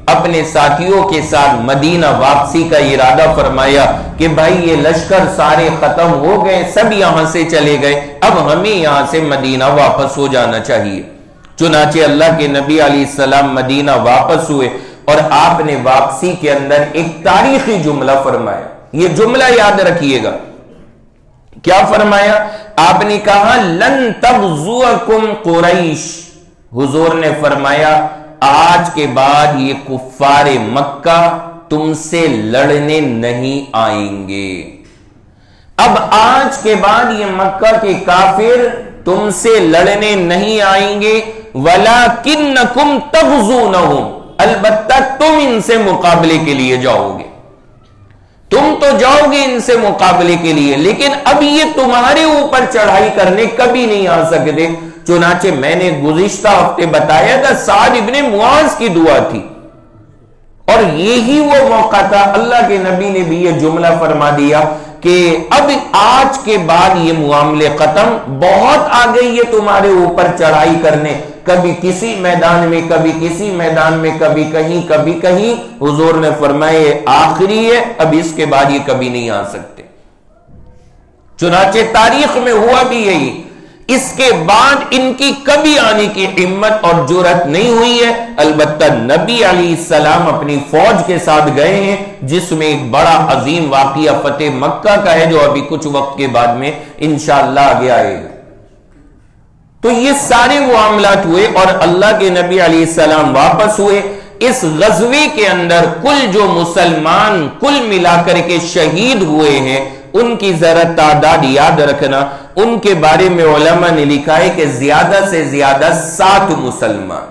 اپنے ساتھیوں کے ساتھ مدینہ واپسی کا ارادہ فرمایا کہ بھائی یہ لشکر سارے ختم ہو گئے، سب یہاں سے چلے گئے، اب ہمیں یہاں سے مدینہ واپس ہو جانا چاہیے۔ چنانچہ اللہ کے نبی علیہ السلام مدینہ واپس ہوئے اور آپ نے واپسی کے اندر ایک تاریخی جملہ فرمایا، یہ جملہ یاد رکھیے گا۔ کیا فرمایا؟ آپ نے کہا لن تغزوکم قریش، حضور نے فرمایا آج کے بعد یہ کفار مکہ تم سے لڑنے نہیں آئیں گے۔ اب آج کے بعد یہ مکہ کے کافر تم سے لڑنے نہیں آئیں گے، وَلَكِنَّكُمْ تَغْزُونَهُمْ، البتہ تم ان سے مقابلے کے لیے جاؤ گے، تم تو جاؤ گے ان سے مقابلے کے لیے، لیکن اب یہ تمہارے اوپر چڑھائی کرنے کبھی نہیں آ سکتے۔ چنانچہ میں نے گزشتہ ہفتے بتایا تھا سعد ابن معاذ کی دعا تھی، اور یہی وہ موقع تھا اللہ کے نبی نے بھی یہ جملہ فرما دیا کہ اب آج کے بعد یہ معاملے ختم، بہت آ گئی یہ تمہارے اوپر چڑھائی کرنے، کبھی کسی میدان میں کبھی کسی میدان میں کبھی کہیں کبھی کہیں۔ حضور نے فرمایا یہ آخری ہے، اب اس کے بعد یہ کبھی نہیں آ سکتے۔ چنانچہ تاریخ میں ہوا بھی یہی، اس کے بعد ان کی کبھی آنے کی ہمت اور جرأت نہیں ہوئی ہے، البتہ نبی علیہ السلام اپنی فوج کے ساتھ گئے ہیں، جس میں ایک بڑا عظیم واقعہ فتح مکہ کا ہے جو ابھی کچھ وقت کے بعد میں انشاءاللہ آگے آئے گا۔ تو یہ سارے معاملات ہوئے اور اللہ کے نبی علیہ السلام واپس ہوئے۔ اس غزوے کے اندر کل جو مسلمان کل ملا کر کے شہید ہوئے ہیں ان کی ذرا تعداد یاد رکھنا، ان کے بارے میں علماء نے لکھا ہے کہ زیادہ سے زیادہ سات مسلمان۔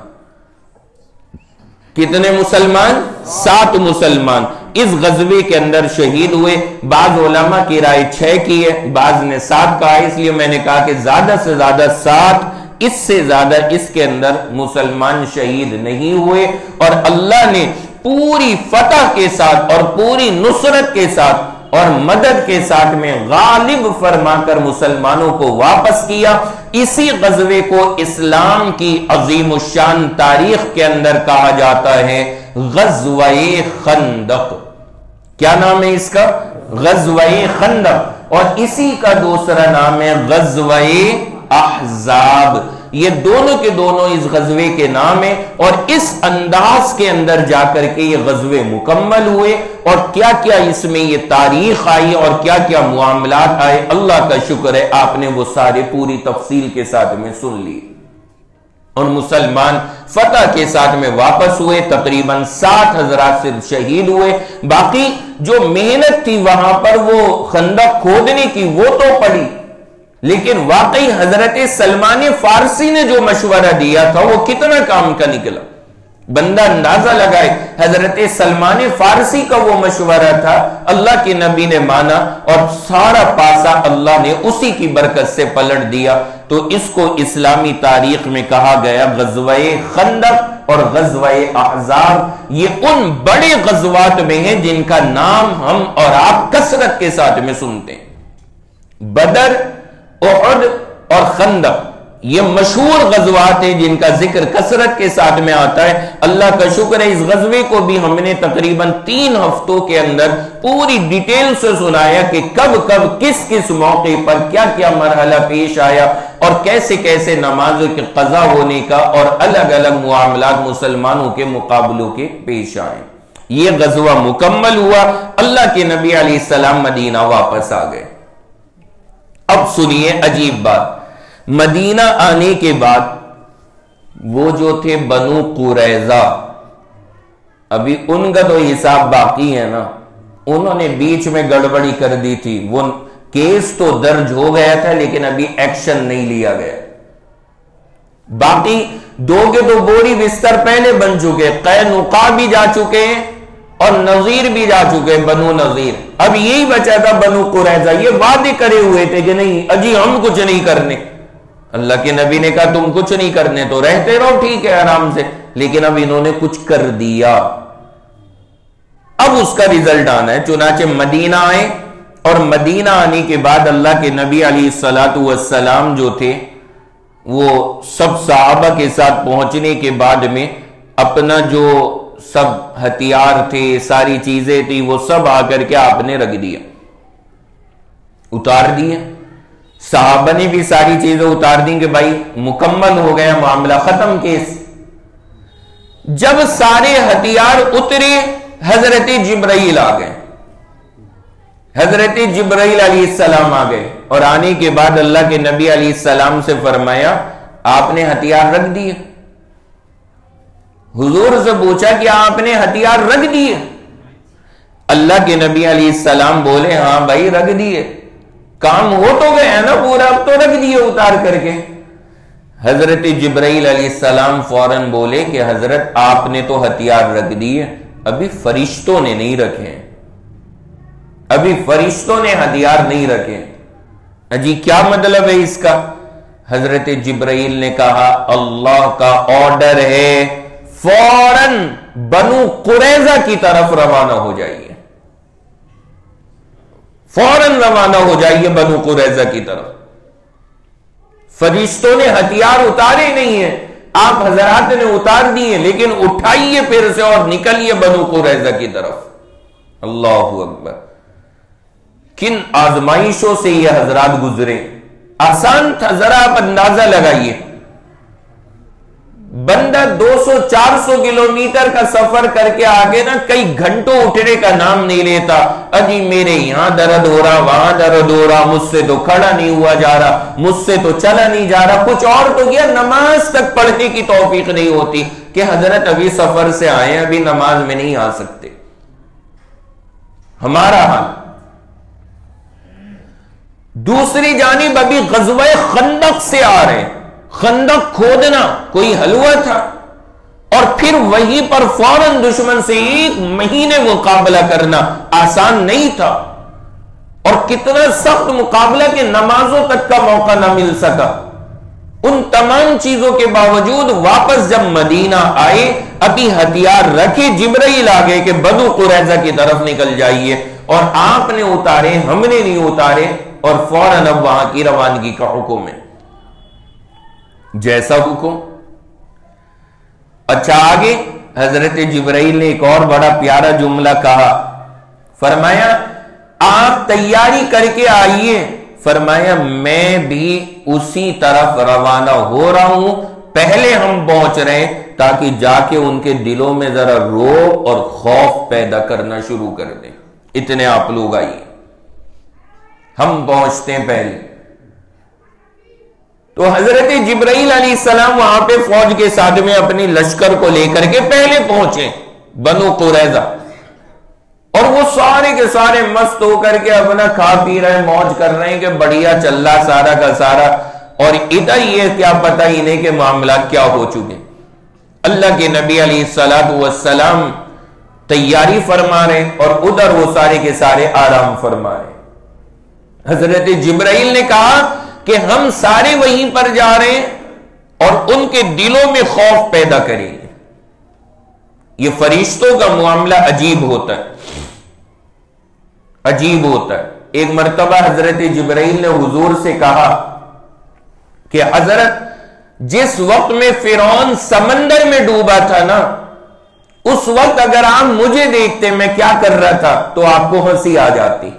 کتنے مسلمان؟ سات مسلمان اس غزوے کے اندر شہید ہوئے۔ بعض علماء کی رائے چھ کی ہے، بعض نے سات کہا ہے، اس لیے میں نے کہا کہ زیادہ سے زیادہ سات، اس سے زیادہ اس کے اندر مسلمان شہید نہیں ہوئے، اور اللہ نے پوری فتح کے ساتھ اور پوری نصرت کے ساتھ اور مدد کے ساتھ میں غالب فرما کر مسلمانوں کو واپس کیا۔ اسی غزوے کو اسلام کی عظیم الشان تاریخ کے اندر کہا جاتا ہے غزوہ خندق۔ کیا نام ہے اس کا؟ غزوہ خندق۔ اور اسی کا دوسرا نام ہے غزوہ احزاب۔ یہ دونوں کے دونوں اس غزوے کے نام ہیں، اور اس انداز کے اندر جا کر کے یہ غزوے مکمل ہوئے، اور کیا کیا اس میں یہ تاریخ آئی اور کیا کیا معاملات آئے، اللہ کا شکر ہے آپ نے وہ سارے پوری تفصیل کے ساتھ میں سن لی، اور مسلمان فتح کے ساتھ میں واپس ہوئے۔ تقریباً سات حضرات سے شہید ہوئے، باقی جو محنت تھی وہاں پر وہ خندق کھودنے کی وہ تو پڑی، لیکن واقعی حضرت سلمان فارسی نے جو مشورہ دیا تھا وہ کتنا کام کا نکلا۔ بندہ اندازہ لگائے حضرت سلمان فارسی کا وہ مشورہ تھا، اللہ کے نبی نے مانا اور سارا پاسا اللہ نے اسی کی برکت سے پلٹ دیا۔ تو اس کو اسلامی تاریخ میں کہا گیا غزوہ خندق اور غزوہ احزاب۔ یہ ان بڑے غزوات میں ہیں جن کا نام ہم اور آپ کثرت کے ساتھ میں سنتے ہیں، بدر، احد اور خندق، یہ مشہور غزوات ہیں جن کا ذکر کثرت کے ساتھ میں آتا ہے۔ اللہ کا شکر ہے اس غزوے کو بھی ہم نے تقریباً تین ہفتوں کے اندر پوری ڈیٹیل سے سنایا کہ کب کب کس کس موقع پر کیا کیا مرحلہ پیش آیا، اور کیسے کیسے نمازوں کے قضا ہونے کا اور الگ الگ معاملات مسلمانوں کے مقابلوں کے پیش آئے۔ یہ غزوہ مکمل ہوا، اللہ کے نبی علیہ السلام مدینہ واپس آ گئے۔ اب سنیے عجیب بات، مدینہ آنے کے بعد وہ جو تھے بنو قریظہ، ابھی ان کا تو حساب باقی ہے نا، انہوں نے بیچ میں گڑبڑی کر دی تھی، وہ کیس تو درج ہو گیا تھا لیکن ابھی ایکشن نہیں لیا گیا۔ باقی دو کے تو بوری بستر پہلے بن چکے، قینقاع بھی جا چکے ہیں اور نظیر بھی جا چکے، بنو نظیر۔ اب یہی بچا تھا بنو قریظہ، یہ وعدے کرے ہوئے تھے کہ نہیں اجی ہم کچھ نہیں کرنے۔ اللہ کے نبی نے کہا تم کچھ نہیں کرنے تو رہتے رہو، ٹھیک ہے آرام سے، لیکن اب انہوں نے کچھ کر دیا، اب اس کا ریزلٹ آنا ہے۔ چنانچہ مدینہ آئے، اور مدینہ آنے کے بعد اللہ کے نبی علیہ الصلوۃ والسلام جو تھے وہ سب صحابہ کے ساتھ پہنچنے کے بعد میں اپنا جو سب ہتھیار تھے، ساری چیزیں تھی، وہ سب آ کر کے آپ نے رکھ دیا، اتار دیا۔ صحابہ نے بھی ساری چیزیں اتار دیں کہ بھائی مکمل ہو گیا معاملہ، ختم کیس۔ جب سارے ہتھیار اترے حضرت جبرائیل آ گئے، حضرت جبرائیل علیہ السلام آ گئے، اور آنے کے بعد اللہ کے نبی علیہ السلام سے فرمایا آپ نے ہتھیار رکھ دیے؟ حضور سے پوچھا کہ آپ نے ہتھیار رکھ دیے؟ اللہ کے نبی علیہ السلام بولے ہاں بھائی رکھ دیے، کام ہو تو گیا نا پورا، اب تو رکھ دیے اتار کر کے۔ حضرت جبرائیل علیہ السلام فوراً بولے کہ حضرت آپ نے تو ہتھیار رکھ دیے، ابھی فرشتوں نے نہیں رکھے، ابھی فرشتوں نے ہتھیار نہیں رکھے۔ اجی کیا مطلب ہے اس کا؟ حضرت جبرائیل نے کہا اللہ کا آرڈر ہے فوراً بنو قریظہ کی طرف روانہ ہو جائیے، فوراً روانہ ہو جائیے بنو قریظہ کی طرف۔ فرشتوں نے ہتھیار اتارے نہیں ہیں، آپ حضرات نے اتار دیے، لیکن اٹھائیے پھر سے اور نکلیے بنو قریظہ کی طرف۔ اللہ اکبر! کن آزمائشوں سے یہ حضرات گزرے، آسان تھا؟ ذرا آپ اندازہ لگائیے، بندہ دو سو چار سو کلومیٹر کا سفر کر کے آگے نا کئی گھنٹوں اٹھنے کا نام نہیں لیتا، اجی میرے یہاں درد ہو رہا، وہاں درد ہو رہا، مجھ سے تو کھڑا نہیں ہوا جا رہا، مجھ سے تو چلا نہیں جا رہا، کچھ اور تو کیا نماز تک پڑھنے کی توفیق نہیں ہوتی کہ حضرت ابھی سفر سے آئے ابھی نماز میں نہیں آ سکتے۔ ہمارا حال دوسری جانب ابھی غزوہ خندق سے آ رہے ہیں، خندق کھودنا کوئی حلوہ تھا، اور پھر وہیں پر فوراً دشمن سے ایک مہینے مقابلہ کرنا آسان نہیں تھا، اور کتنا سخت مقابلہ کہ نمازوں تک کا موقع نہ مل سکا۔ ان تمام چیزوں کے باوجود واپس جب مدینہ آئے ابھی ہتھیار رکھے، جبرائیل آ گئے کہ بنو قریظہ کی طرف نکل جائیے، اور آپ نے اتارے، ہم نے نہیں اتارے، اور فوراً اب وہاں کی روانگی کا حکم ہے، جیسا حکم۔ اچھا آگے حضرت جبرائیل نے ایک اور بڑا پیارا جملہ کہا، فرمایا آپ تیاری کر کے آئیے، فرمایا میں بھی اسی طرف روانہ ہو رہا ہوں، پہلے ہم پہنچ رہے ہیں تاکہ جا کے ان کے دلوں میں ذرا رعب اور خوف پیدا کرنا شروع کر دیں، اتنے آپ لوگ آئیے، ہم پہنچتے ہیں پہلے۔ تو حضرت جبرائیل علیہ السلام وہاں پہ فوج کے ساتھ میں اپنی لشکر کو لے کر کے پہلے پہنچے بنو قریظہ، اور وہ سارے کے سارے مست ہو کر کے اپنا کھا پی رہے ہیں، موج کر رہے ہیں کہ بڑھیا چل رہا سارا کا سارا، اور ادھر یہ کیا پتہ ہی نہیں کہ معاملات کیا ہو چکے۔ اللہ کے نبی علیہ الصلوۃ والسلام تیاری فرما رہے اور ادھر وہ سارے کے سارے آرام فرما رہے۔ حضرت جبرائیل نے کہا کہ ہم سارے وہیں پر جا رہے ہیں اور ان کے دلوں میں خوف پیدا کریں گے۔ یہ فرشتوں کا معاملہ عجیب ہوتا ہے، عجیب ہوتا ہے۔ ایک مرتبہ حضرت جبرائیل نے حضور سے کہا کہ حضرت جس وقت میں فرعون سمندر میں ڈوبا تھا نا، اس وقت اگر آپ مجھے دیکھتے میں کیا کر رہا تھا تو آپ کو ہنسی آ جاتی۔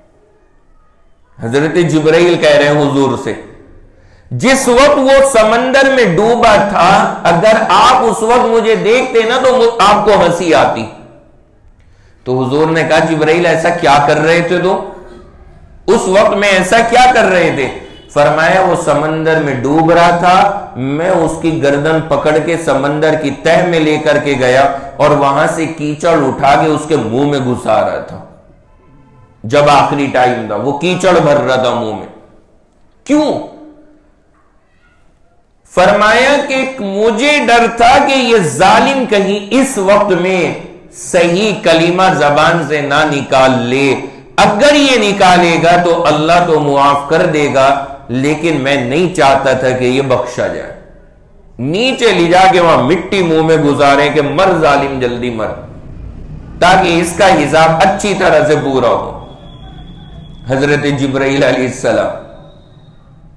حضرت جبرائیل کہہ رہے ہیں حضور سے، جس وقت وہ سمندر میں ڈوبا تھا اگر آپ اس وقت مجھے دیکھتے نا تو آپ کو ہنسی آتی۔ تو حضور نے کہا جبرائیل ایسا کیا کر رہے تھے تو اس وقت میں ایسا کیا کر رہے تھے؟ فرمایا وہ سمندر میں ڈوب رہا تھا، میں اس کی گردن پکڑ کے سمندر کی تہ میں لے کر کے گیا اور وہاں سے کیچڑ اٹھا کے اس کے منہ میں گھسا رہا تھا۔ جب آخری ٹائم تھا وہ کیچڑ بھر رہا تھا منہ میں۔ کیوں؟ فرمایا کہ مجھے ڈر تھا کہ یہ ظالم کہیں اس وقت میں صحیح کلمہ زبان سے نہ نکال لے، اگر یہ نکالے گا تو اللہ تو معاف کر دے گا، لیکن میں نہیں چاہتا تھا کہ یہ بخشا جائے۔ نیچے لے جا کے وہاں مٹی منہ میں گزارے کہ مر ظالم جلدی مر، تاکہ اس کا حساب اچھی طرح سے پورا ہو۔ حضرت جبرائیل علیہ السلام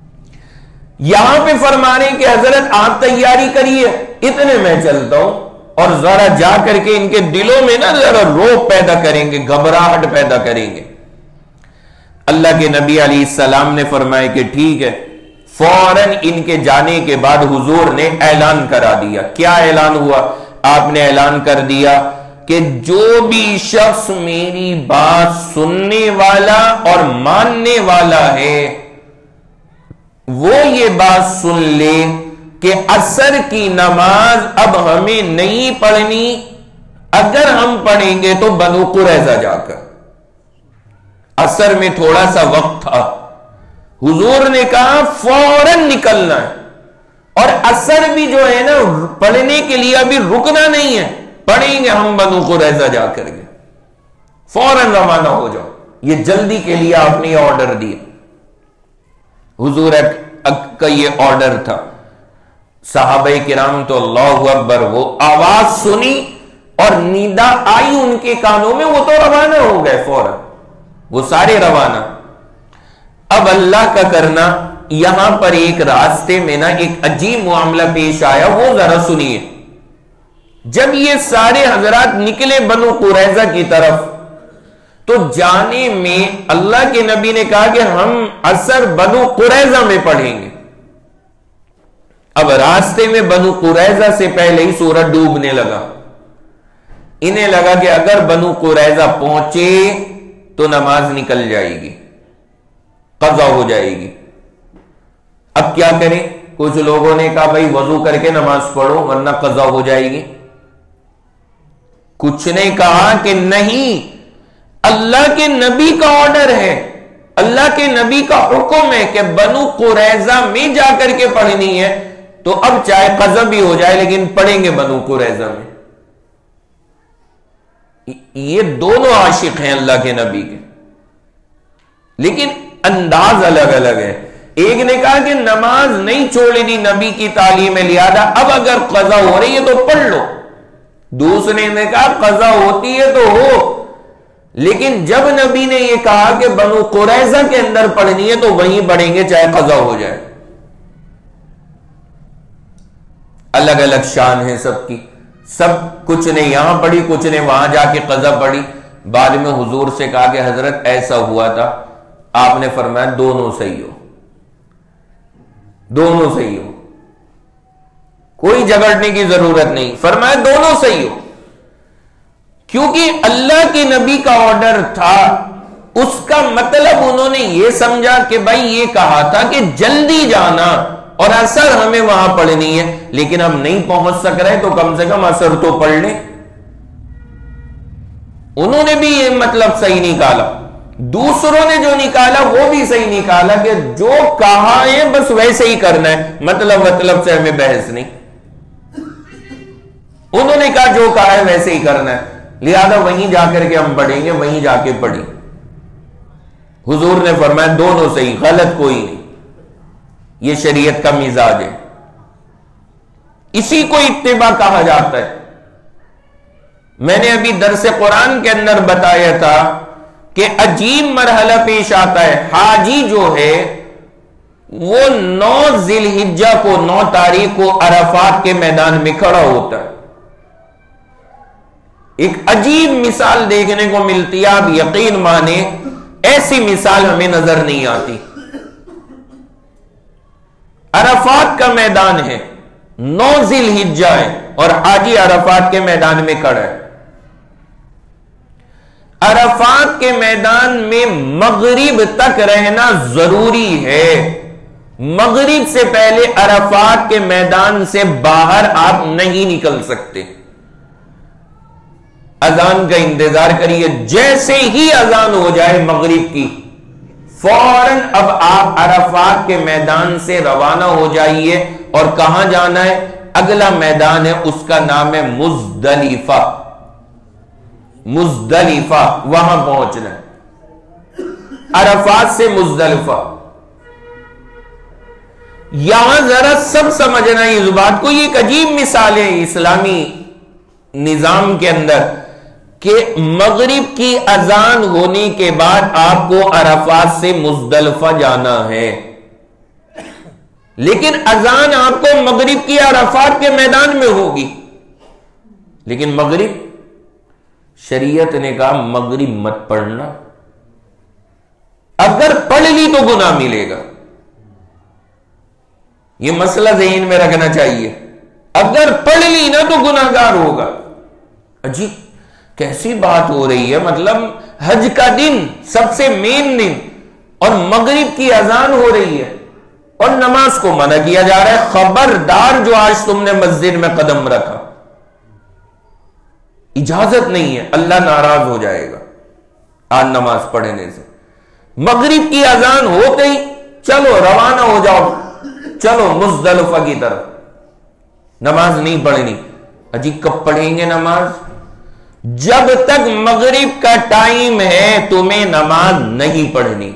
یہاں پہ فرمانے کہ حضرت آپ تیاری کریے، اتنے میں چلتا ہوں، اور ذرا جا کر کے ان کے دلوں میں نا ذرا روب پیدا کریں گے، گھبراہٹ پیدا کریں گے۔ اللہ کے نبی علیہ السلام نے فرمایا کہ ٹھیک ہے۔ فوراً ان کے جانے کے بعد حضور نے اعلان کرا دیا۔ کیا اعلان ہوا؟ آپ نے اعلان کر دیا کہ جو بھی شخص میری بات سننے والا اور ماننے والا ہے وہ یہ بات سن لے کہ عصر کی نماز اب ہمیں نہیں پڑھنی، اگر ہم پڑھیں گے تو بنو قریظہ جا کر۔ عصر میں تھوڑا سا وقت تھا، حضور نے کہا فوراً نکلنا ہے، اور عصر بھی جو ہے نا پڑھنے کے لیے ابھی رکنا نہیں ہے، پڑھیں گے ہم بنو قریظہ جا کر کے، فوراً روانہ ہو جاؤ۔ یہ جلدی کے لیے آپ نے یہ آرڈر دیا۔ حضور کا یہ آرڈر تھا۔ صحابہ کرام تو اللہ اکبر، وہ آواز سنی اور ندا آئی ان کے کانوں میں، وہ تو روانہ ہو گئے فوراً، وہ سارے روانہ۔ اب اللہ کا کرنا، یہاں پر ایک راستے میں نا ایک عجیب معاملہ پیش آیا، وہ ذرا سنیے۔ جب یہ سارے حضرات نکلے بنو قریظہ کی طرف تو جانے میں اللہ کے نبی نے کہا کہ ہم عصر بنو قریظہ میں پڑھیں گے۔ اب راستے میں بنو قریظہ سے پہلے ہی سورج ڈوبنے لگا۔ انہیں لگا کہ اگر بنو قریظہ پہنچے تو نماز نکل جائے گی، قضا ہو جائے گی۔ اب کیا کریں؟ کچھ لوگوں نے کہا بھائی وضو کر کے نماز پڑھو ورنہ قضا ہو جائے گی۔ کچھ نے کہا کہ نہیں، اللہ کے نبی کا آرڈر ہے، اللہ کے نبی کا حکم ہے کہ بنو قریظہ میں جا کر کے پڑھنی ہے، تو اب چاہے قضا بھی ہو جائے لیکن پڑھیں گے بنو قریظہ میں۔ یہ دونوں عاشق ہیں اللہ کے نبی کے، لیکن انداز الگ الگ ہے۔ ایک نے کہا کہ نماز نہیں چھوڑنی نبی کی تعلیم ہے، لہذا اب اگر قضا ہو رہی ہے تو پڑھ لو۔ دوسرے نے کہا قضا ہوتی ہے تو ہو، لیکن جب نبی نے یہ کہا کہ بنو قریظہ کے اندر پڑھنی ہے تو وہیں پڑھیں گے چاہے قضا ہو جائے۔ الگ الگ شان ہے سب کی، سب کچھ نے یہاں پڑھی، کچھ نے وہاں جا کے قضا پڑھی۔ بعد میں حضور سے کہا کہ حضرت ایسا ہوا تھا، آپ نے فرمایا دونوں صحیح ہو، دونوں صحیح ہو، کوئی جھگڑنے کی ضرورت نہیں، فرمایا دونوں صحیح ہو، کیونکہ اللہ کے نبی کا آرڈر تھا۔ اس کا مطلب انہوں نے یہ سمجھا کہ بھائی یہ کہا تھا کہ جلدی جانا اور عصر ہمیں وہاں پڑھنی ہے، لیکن ہم نہیں پہنچ سک رہے تو کم سے کم عصر تو پڑھ لیں۔ انہوں نے بھی یہ مطلب صحیح نکالا، دوسروں نے جو نکالا وہ بھی صحیح نکالا کہ جو کہا ہے بس ویسے ہی کرنا ہے، مطلب مطلب سے ہمیں بحث نہیں۔ انہوں نے کہا جو کہا ہے ویسے ہی کرنا ہے، لہذا وہیں جا کر کے ہم پڑھیں گے، وہیں جا کے پڑھی۔ حضور نے فرمایا دونوں صحیح، غلط کوئی نہیں، یہ شریعت کا مزاج ہے، اسی کو اتباع کہا جاتا ہے۔ میں نے ابھی درس قرآن کے اندر بتایا تھا کہ عجیب مرحلہ پیش آتا ہے۔ حاجی جو ہے وہ نو ذی الحجہ کو، نو تاریخ کو عرفات کے میدان میں کھڑا ہوتا ہے۔ ایک عجیب مثال دیکھنے کو ملتی ہے، آپ یقین مانیں ایسی مثال ہمیں نظر نہیں آتی۔ عرفات کا میدان ہے، نو ذی الحجہ ہے اور حاجی عرفات کے میدان میں کھڑا ہے۔ عرفات کے میدان میں مغرب تک رہنا ضروری ہے، مغرب سے پہلے عرفات کے میدان سے باہر آپ نہیں نکل سکتے۔ اذان کا انتظار کریے، جیسے ہی اذان ہو جائے مغرب کی فوراً اب آپ عرفات کے میدان سے روانہ ہو جائیے۔ اور کہاں جانا ہے؟ اگلا میدان ہے، اس کا نام ہے مزدلفہ۔ مزدلفہ، وہاں پہنچنا ہے، عرفات سے مزدلفہ۔ یہاں ذرا سب سمجھنا اس بات کو، یہ ایک عجیب مثال ہے اسلامی نظام کے اندر کہ مغرب کی اذان ہونے کے بعد آپ کو عرفات سے مزدلفہ جانا ہے، لیکن اذان آپ کو مغرب کی عرفات کے میدان میں ہوگی۔ لیکن مغرب شریعت نے کہا مغرب مت پڑھنا، اگر پڑھ لی تو گناہ ملے گا. یہ مسئلہ ذہن میں رکھنا چاہیے. اگر پڑھ لی نا تو گناہ گار ہوگا. عجیب کیسی بات ہو رہی ہے، مطلب حج کا دن سب سے مین دن اور مغرب کی اذان ہو رہی ہے اور نماز کو منع کیا جا رہا ہے. خبردار جو آج تم نے مسجد میں قدم رکھا، اجازت نہیں ہے، اللہ ناراض ہو جائے گا آج نماز پڑھنے سے. مغرب کی اذان ہو گئی، چلو روانہ ہو جاؤ، چلو مزدلفہ کی طرف، نماز نہیں پڑھنی. اجی کب پڑھیں گے نماز؟ جب تک مغرب کا ٹائم ہے تمہیں نماز نہیں پڑھنی.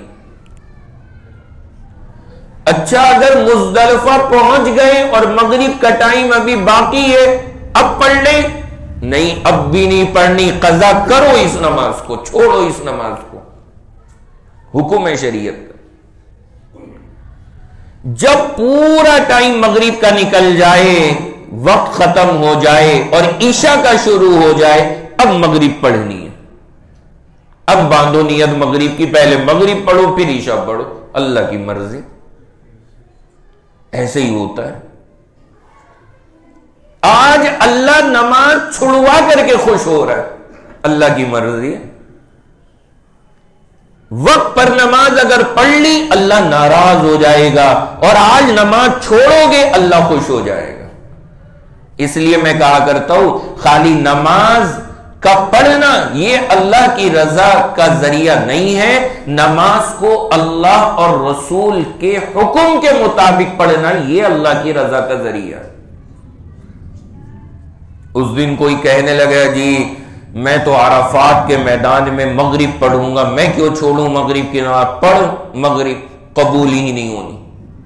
اچھا اگر مزدلفہ پہنچ گئے اور مغرب کا ٹائم ابھی باقی ہے، اب پڑھ لیں؟ نہیں، اب بھی نہیں پڑھنی، قضا کرو اس نماز کو، چھوڑو اس نماز کو. حکم ہے شریعت کا. جب پورا ٹائم مغرب کا نکل جائے، وقت ختم ہو جائے اور عشاء کا شروع ہو جائے، اب مغرب پڑھنی ہے. اب باندھو نیت مغرب کی، پہلے مغرب پڑھو پھر عشاء پڑھو، اللہ کی مرضی. ایسے ہی ہوتا ہے. آج اللہ نماز چھڑوا کر کے خوش ہو رہا ہے، اللہ کی مرضی ہے. وقت پر نماز اگر پڑھ لی اللہ ناراض ہو جائے گا، اور آج نماز چھوڑو گے اللہ خوش ہو جائے گا. اس لیے میں کہا کرتا ہوں خالی نماز کا پڑھنا یہ اللہ کی رضا کا ذریعہ نہیں ہے. نماز کو اللہ اور رسول کے حکم کے مطابق پڑھنا یہ اللہ کی رضا کا ذریعہ ہے. اس دن کوئی کہنے لگا جی میں تو عرفات کے میدان میں مغرب پڑھوں گا، میں کیوں چھوڑوں مغرب کی نماز؟ پڑھ مغرب، قبول ہی نہیں ہونی،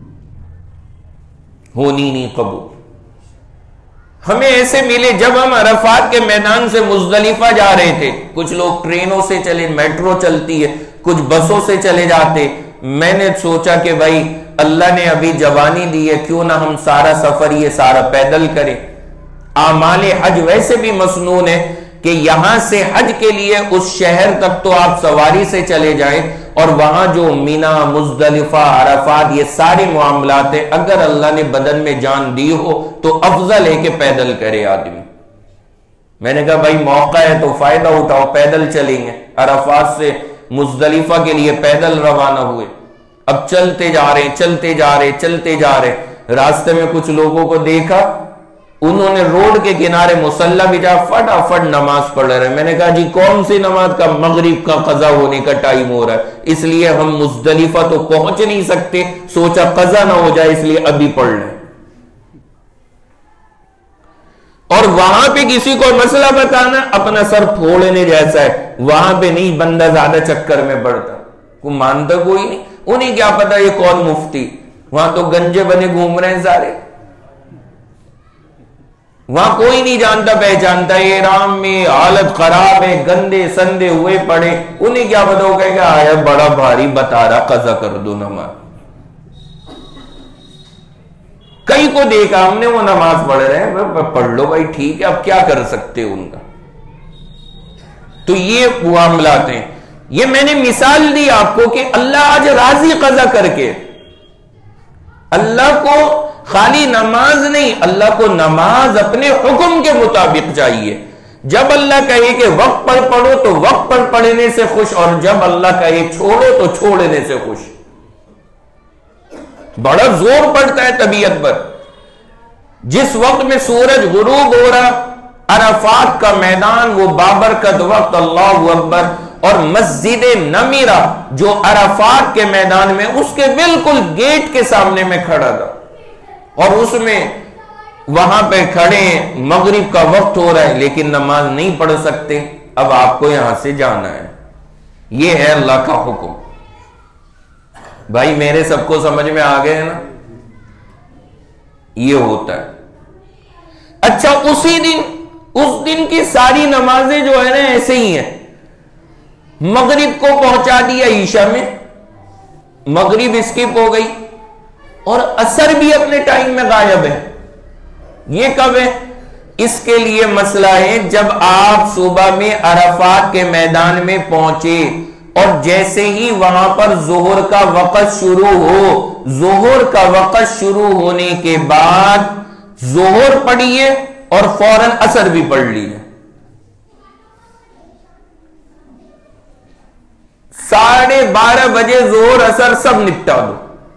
ہونی نہیں قبول. ہمیں ایسے ملے جب ہم عرفات کے میدان سے مزدلفہ جا رہے تھے، کچھ لوگ ٹرینوں سے چلے، میٹرو چلتی ہے، کچھ بسوں سے چلے جاتے. میں نے سوچا کہ بھائی اللہ نے ابھی جوانی دی ہے، کیوں نہ ہم سارا سفر یہ سارا پیدل کریں. اعمال حج ویسے بھی مسنون ہے کہ یہاں سے حج کے لیے اس شہر تک تو آپ سواری سے چلے جائیں، اور وہاں جو مینا، مزدلفہ، عرفات یہ سارے معاملات ہیں، اگر اللہ نے بدن میں جان دی ہو تو افضل ہے کہ پیدل کرے آدمی. میں نے کہا بھائی موقع ہے تو فائدہ اٹھاؤ، پیدل چلیں گے. عرفات سے مزدلفہ کے لیے پیدل روانہ ہوئے. اب چلتے جا رہے چلتے جا رہے چلتے جا رہے راستے میں کچھ لوگوں کو دیکھا، انہوں نے روڈ کے کنارے مصلی بچھا فٹافٹ نماز پڑھ رہے. میں نے کہا جی کون سی نماز کا؟ مغرب کا قضا ہونے کا ٹائم ہو رہا ہے، اس لیے ہم مزدلفہ تو پہنچ نہیں سکتے، سوچا قضا نہ ہو جائے اس لیے ابھی پڑھ لیں. اور وہاں پہ کسی کو مسئلہ بتانا اپنا سر پھوڑنے جیسا ہے. وہاں پہ نہیں بندہ زیادہ چکر میں پڑتا، کوئی مانتا کوئی نہیں. انہیں کیا پتا یہ کون مفتی، وہاں تو گنجے بنے گھوم رہے ہیں سارے. وہاں کوئی نہیں جانتا پہچانتا، احرام میں حالت خراب ہے، گندے سندے ہوئے پڑے. انہیں کیا پتا، وہ کہے کہ آیا بڑا بھاری بتا رہا، قضا کر دو نماز. کئی کو دیکھا ہم نے وہ نماز پڑھ رہے ہیں، پڑھ لو بھائی ٹھیک ہے، اب کیا کر سکتے ان کا. تو یہ معاملات ہیں. یہ میں نے مثال دی آپ کو کہ اللہ آج راضی قضا کر کے. اللہ کو خالی نماز نہیں، اللہ کو نماز اپنے حکم کے مطابق چاہیے. جب اللہ کہے کہ وقت پر پڑھو تو وقت پر پڑھنے سے خوش، اور جب اللہ کہے چھوڑو تو چھوڑنے سے خوش. بڑا زور پڑتا ہے طبیعت پر. جس وقت میں سورج غروب ہو رہا، عرفات کا میدان وہ بابرکت وقت، اللہ اکبر، اور مسجد نمیرہ جو عرفات کے میدان میں اس کے بالکل گیٹ کے سامنے میں کھڑا تھا، اور اس میں وہاں پہ کھڑے مغرب کا وقت ہو رہا ہے لیکن نماز نہیں پڑھ سکتے. اب آپ کو یہاں سے جانا ہے. یہ ہے اللہ کا حکم. بھائی میرے سب کو سمجھ میں آ گئے نا؟ یہ ہوتا ہے. اچھا اسی دن اس دن کی ساری نمازیں جو ہے نا ایسے ہی ہیں. مغرب کو پہنچا دیا عشاء میں، مغرب اسکپ ہو گئی، اور عصر بھی اپنے ٹائم میں غائب ہے. یہ کب ہے؟ اس کے لیے مسئلہ ہے جب آپ صبح میں عرفات کے میدان میں پہنچے اور جیسے ہی وہاں پر ظہر کا وقت شروع ہو، ظہر کا وقت شروع ہونے کے بعد ظہر پڑھیے اور فوراً عصر بھی پڑھ لیجیے. ساڑھے بارہ بجے ظہر عصر سب نپٹا دو،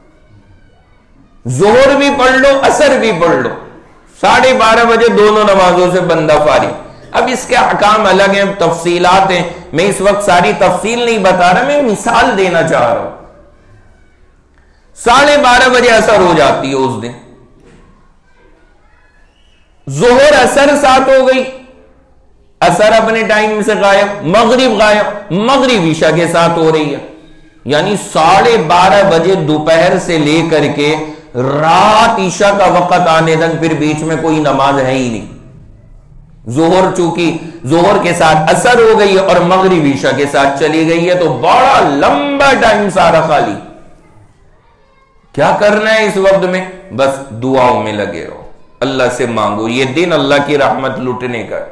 ظہر بھی پڑھ لو عصر بھی پڑھ لو، ساڑھے بارہ بجے دونوں نمازوں سے بندہ فارغ. اب اس کے احکام الگ ہیں، تفصیلات ہیں، میں اس وقت ساری تفصیل نہیں بتا رہا، میں مثال دینا چاہ رہا ہوں. ساڑھے بارہ بجے عصر ہو جاتی ہے اس دن، ظہر عصر ساتھ ہو گئی، عصر اپنے ٹائم سے غائب، مغرب غائب، مغرب عشاء کے ساتھ ہو رہی ہے. یعنی ساڑھے بارہ بجے دوپہر سے لے کر کے رات عشاء کا وقت آنے تک پھر بیچ میں کوئی نماز ہے ہی نہیں. ظہر چونکہ ظہر کے ساتھ عصر ہو گئی ہے اور مغرب عشاء کے ساتھ چلی گئی ہے تو بڑا لمبا ٹائم سارا خالی. کیا کرنا ہے اس وقت میں؟ بس دعاؤں میں لگے رہو، اللہ سے مانگو. یہ دن اللہ کی رحمت لٹنے کا.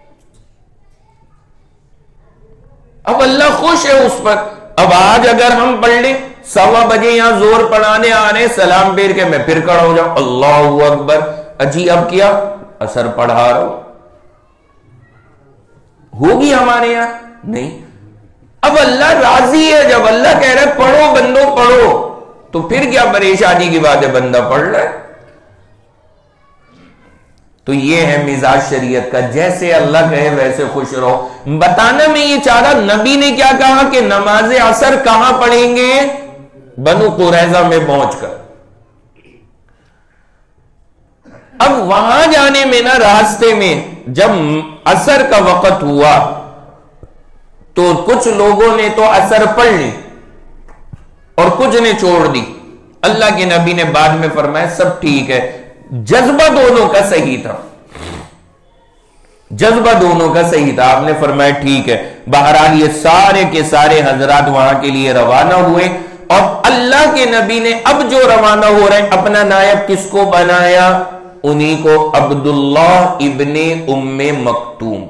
اب اللہ خوش ہے اس پر. اب آج اگر ہم پڑھ لیں سوا بجے یہاں زور پڑھانے آ رہے، سلام پھیر کے میں پھر کھڑا ہو جاؤں، اللہ اکبر، اجی اب کیا عصر پڑھا رہا ہوں، ہوگی ہمارے یہاں نہیں. اب اللہ راضی ہے، جب اللہ کہہ رہا ہے پڑھو بندو پڑھو، تو پھر کیا پریشانی کی بات ہے، بندہ پڑھ رہا ہے. تو یہ ہے مزاج شریعت کا، جیسے اللہ کہے ویسے خوش رہو. بتانا میں یہ چاہ رہا، نبی نے کیا کہا کہ نماز عصر کہاں پڑھیں گے؟ بنو قریظہ میں پہنچ کر. اب وہاں جانے میں نا راستے میں جب عصر کا وقت ہوا تو کچھ لوگوں نے تو عصر پڑھ لی اور کچھ نے چھوڑ دی. اللہ کے نبی نے بعد میں فرمایا سب ٹھیک ہے، جذبہ دونوں کا صحیح تھا، جذبہ دونوں کا صحیح تھا. آپ نے فرمایا ٹھیک ہے. بہرحال یہ سارے کے سارے حضرات وہاں کے لیے روانہ ہوئے اور اللہ کے نبی نے اب جو روانہ ہو رہے ہیں اپنا نائب کس کو بنایا؟ انہی کو، عبداللہ ابن ام مکتوم.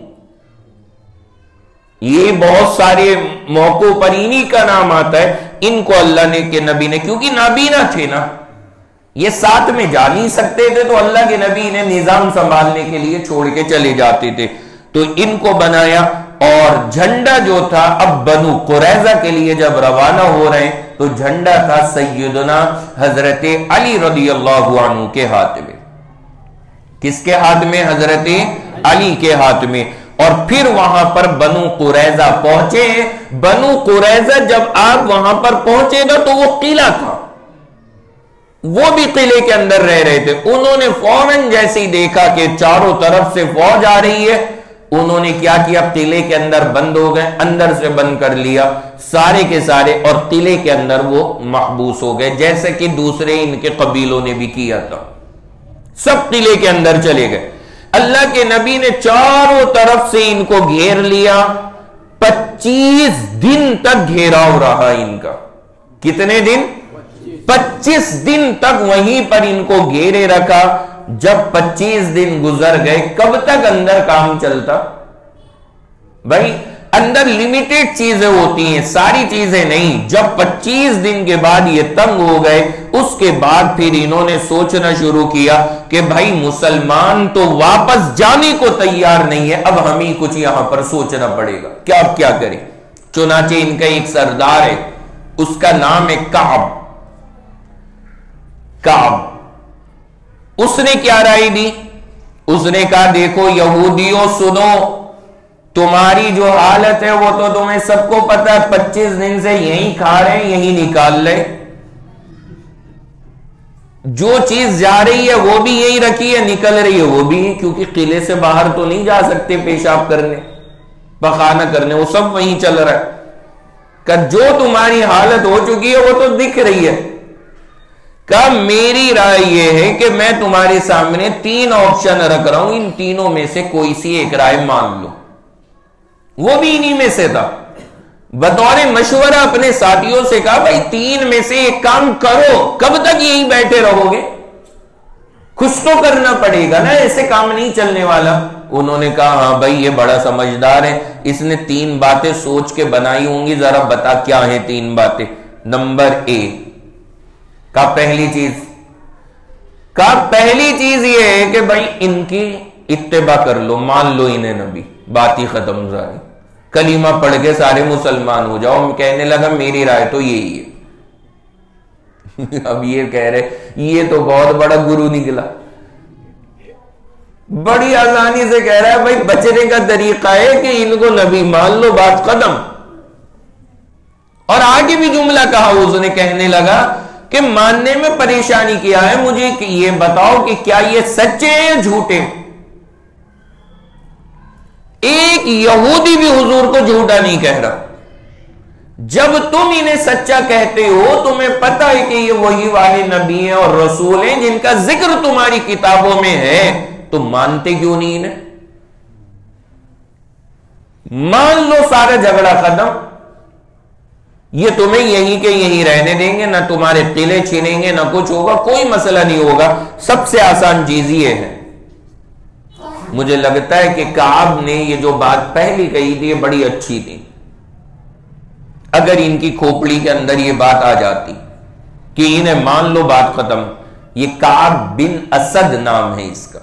یہ بہت سارے موقعوں پر انہی کا نام آتا ہے. ان کو اللہ نے کے نبی نے، کیونکہ نابینا تھے نا، یہ ساتھ میں جا نہیں سکتے تھے تو اللہ کے نبی نے نظام سنبھالنے کے لیے چھوڑ کے چلے جاتے تھے، تو ان کو بنایا. اور جھنڈا جو تھا اب بنو قریظہ کے لیے جب روانہ ہو رہے ہیں تو جھنڈا تھا سیدنا حضرت علی رضی اللہ عنہ کے ہاتھ میں. کس کے ہاتھ میں؟ حضرت علی کے ہاتھ میں. اور پھر وہاں پر بنو قریظہ پہنچے. بنو قریظہ جب آپ وہاں پر پہنچے گا تو وہ قلعہ تھا، وہ بھی قلعے کے اندر رہ رہے تھے. انہوں نے فوراً جیسے ہی دیکھا کہ چاروں طرف سے فوج آ رہی ہے، انہوں نے کیا کیا؟ قلعے کے اندر بند ہو گئے، اندر سے بند کر لیا سارے کے سارے، اور قلعے کے اندر وہ محبوس ہو گئے جیسے کہ دوسرے ان کے قبیلوں نے بھی کیا تھا. سب قلعے کے اندر چلے گئے. اللہ کے نبی نے چاروں طرف سے ان کو گھیر لیا. پچیس دن تک گھیراؤ رہا ان کا. کتنے دن؟ پچیس دن تک وہیں پر ان کو گھیرے رکھا. جب پچیس دن گزر گئے، کب تک اندر کام چلتا؟ بھائی اندر لیمیٹڈ چیزیں ہوتی ہیں، ساری چیزیں نہیں. جب پچیس دن کے بعد یہ تنگ ہو گئے، اس کے بعد پھر انہوں نے سوچنا شروع کیا کہ بھائی مسلمان تو واپس جانے کو تیار نہیں ہے، اب ہمیں کچھ یہاں پر سوچنا پڑے گا، کیا اب کیا کریں. چنانچہ ان کا ایک سردار ہے، اس کا نام ہے کعب. کعب اس نے کیا رائے دی؟ اس نے کہا دیکھو یہودیوں سنو، تمہاری جو حالت ہے وہ تو تمہیں سب کو پتا ہے، پچیس دن سے یہی کھا رہے ہیں، یہی نکال لے، جو چیز جا رہی ہے وہ بھی یہی رکھی ہے، نکل رہی ہے وہ بھی ہے، کیونکہ قلعے سے باہر تو نہیں جا سکتے پیشاب کرنے پخانہ کرنے، وہ سب وہیں چل رہا ہے. کہ جو تمہاری حالت ہو چکی ہے وہ تو دکھ رہی ہے. کہ میری رائے یہ ہے کہ میں تمہارے سامنے تین آپشن رکھ رہا ہوں، ان تینوں میں سے کوئی سی ایک رائے مان لو. وہ بھی انہی میں سے تھا. بطور مشورہ اپنے ساتھیوں سے کہا بھائی تین میں سے ایک کام کرو، کب تک یہی بیٹھے رہو گے؟ کچھ تو کرنا پڑے گا نا، ایسے کام نہیں چلنے والا۔ انہوں نے کہا ہاں بھائی یہ بڑا سمجھدار ہے، اس نے تین باتیں سوچ کے بنائی ہوں گی، ذرا بتا کیا ہیں تین باتیں۔ نمبر ایک کا پہلی چیز کا پہلی چیز یہ ہے کہ بھائی ان کی اتباع کر لو، مان لو انہیں نبی، بات ہی ختم ساری، کلمہ پڑھ کے سارے مسلمان ہو جاؤ۔ کہنے لگا میری رائے تو یہی ہے۔ اب یہ کہہ رہے یہ تو بہت بڑا گرو نکلا، بڑی آسانی سے کہہ رہا ہے بھائی بچنے کا طریقہ ہے کہ ان کو نبی مان لو، بات ختم۔ اور آگے بھی جملہ کہا اس نے، کہنے لگا کہ ماننے میں پریشانی کیا ہے، مجھے یہ بتاؤ کہ کیا یہ سچے ہیں یا جھوٹے؟ ایک یہودی بھی حضور کو جھوٹا نہیں کہہ رہا۔ جب تم انہیں سچا کہتے ہو، تمہیں پتہ ہے کہ یہ وہی والے نبی ہیں اور رسول ہیں جن کا ذکر تمہاری کتابوں میں ہے، تم مانتے کیوں نہیں انہیں؟ مان لو، سارا جھگڑا ختم، یہ تمہیں یہیں کے یہیں رہنے دیں گے، نہ تمہارے قلعے چھینیں گے، نہ کچھ ہوگا، کوئی مسئلہ نہیں ہوگا۔ سب سے آسان چیز یہ ہے۔ مجھے لگتا ہے کہ کعب نے یہ جو بات پہلی کہی تھی یہ بڑی اچھی تھی۔ اگر ان کی کھوپڑی کے اندر یہ بات آ جاتی کہ انہیں مان لو، بات ختم۔ یہ کعب بن اسد نام ہے اس کا،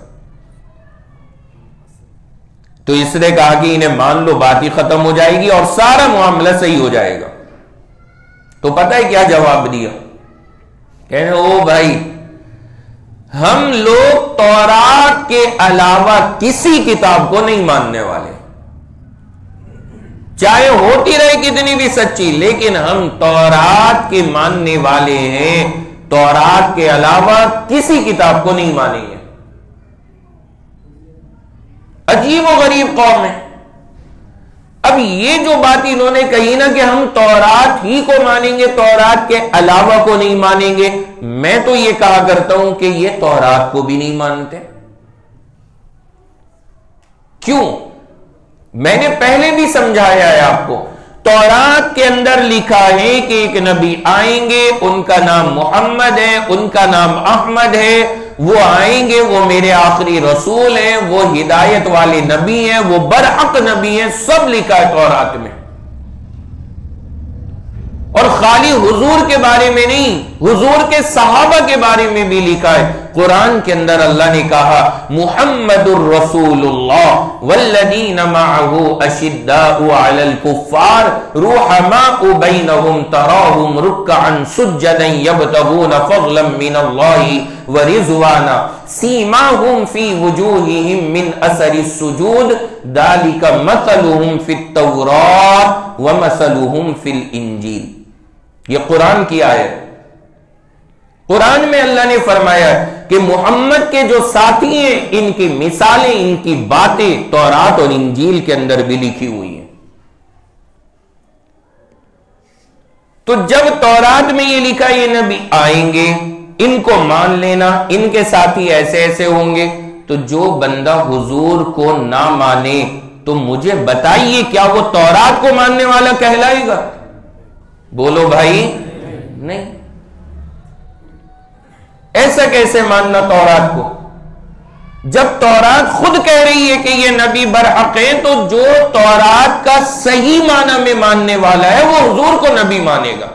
تو اس نے کہا کہ انہیں مان لو، بات ہی ختم ہو جائے گی اور سارا معاملہ صحیح ہو جائے گا۔ تو پتہ ہے کیا جواب دیا؟ کہنے او بھائی، ہم لوگ تورات کے علاوہ کسی کتاب کو نہیں ماننے والے، چاہے ہوتی رہے کتنی بھی سچی، لیکن ہم تورات کے ماننے والے ہیں، تورات کے علاوہ کسی کتاب کو نہیں مانیں گے۔ عجیب و غریب قوم ہے۔ اب یہ جو بات انہوں نے کہی نا کہ ہم تورات ہی کو مانیں گے، تورات کے علاوہ کو نہیں مانیں گے، میں تو یہ کہا کرتا ہوں کہ یہ تورات کو بھی نہیں مانتے۔ کیوں؟ میں نے پہلے بھی سمجھایا ہے آپ کو، تورات کے اندر لکھا ہے کہ ایک نبی آئیں گے، ان کا نام محمد ہے، ان کا نام احمد ہے، وہ آئیں گے، وہ میرے آخری رسول ہیں، وہ ہدایت والے نبی ہیں، وہ برحق نبی ہیں، سب لکھا ہے تورات میں۔ اور خالی حضور کے بارے میں نہیں، حضور کے صحابہ کے بارے میں بھی لکھا ہے۔ قرآن کے اندر اللہ نے کہا محمد الرسول اللہ والذین معہ اشداء علی الکفار رحماء بینہم تراہم رکعا سجدا یبتغون فضلا من اللہ ورضوانا سیماہم فی وجوہہم من اثر السجود ذالک مثلہم فی التوراۃ ومثلہم فی الانجیل۔ یہ قرآن کی آیت، قرآن میں اللہ نے فرمایا کہ محمد کے جو ساتھی ہیں ان کی مثالیں، ان کی باتیں تورات اور انجیل کے اندر بھی لکھی ہوئی ہیں۔ تو جب تورات میں یہ لکھا یہ نبی آئیں گے، ان کو مان لینا، ان کے ساتھی ایسے ایسے ہوں گے، تو جو بندہ حضور کو نہ مانے تو مجھے بتائیے کیا وہ تورات کو ماننے والا کہلائے گا؟ بولو بھائی، نہیں۔ ایسا کیسے ماننا تورات کو؟ جب تورات خود کہہ رہی ہے کہ یہ نبی برحق ہے، تو جو تورات کا صحیح معنی میں ماننے والا ہے وہ حضور کو نبی مانے گا۔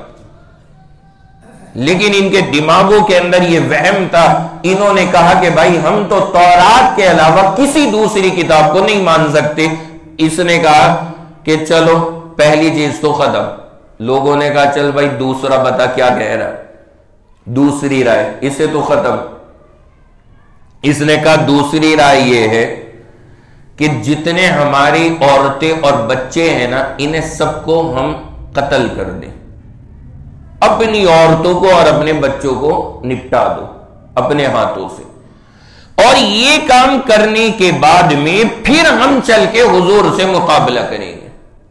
لیکن ان کے دماغوں کے اندر یہ وہم تھا، انہوں نے کہا کہ بھائی ہم تو تورات کے علاوہ کسی دوسری کتاب کو نہیں مان سکتے۔ اس نے کہا کہ چلو پہلی چیز تو ختم۔ لوگوں نے کہا چل بھائی دوسرا بتا کیا کہہ رہا ہے، دوسری رائے، اسے تو ختم۔ اس نے کہا دوسری رائے یہ ہے کہ جتنے ہماری عورتیں اور بچے ہیں نا، انہیں سب کو ہم قتل کر دیں، اپنی عورتوں کو اور اپنے بچوں کو نپٹا دو اپنے ہاتھوں سے، اور یہ کام کرنے کے بعد میں پھر ہم چل کے حضور سے مقابلہ کریں گے۔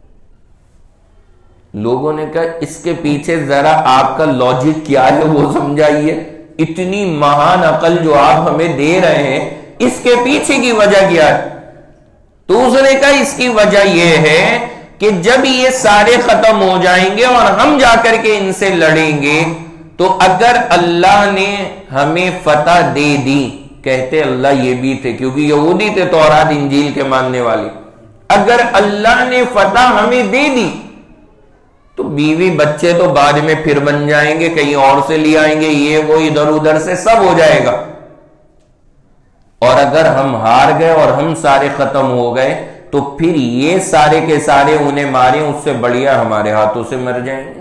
لوگوں نے کہا اس کے پیچھے ذرا آپ کا لاجک کیا ہے وہ سمجھائیے، اتنی مہان عقل جو آپ ہمیں دے رہے ہیں اس کے پیچھے کی وجہ کیا ہے؟ تو اس نے کہا اس کی وجہ یہ ہے کہ جب یہ سارے ختم ہو جائیں گے اور ہم جا کر کے ان سے لڑیں گے، تو اگر اللہ نے ہمیں فتح دے دی کہتے اللہ یہ بھی تھے، کیونکہ یہودی تھے تورات انجیل کے ماننے والے. اگر اللہ نے فتح ہمیں دے دی تو بیوی بچے تو بعد میں پھر بن جائیں گے، کہیں اور سے لے آئیں گے، یہ وہ ادھر ادھر سے سب ہو جائے گا. اور اگر ہم ہار گئے اور ہم سارے ختم ہو گئے تو پھر یہ سارے کے سارے انہیں مارے، اس سے بڑھیا ہمارے ہاتھوں سے مر جائیں گے.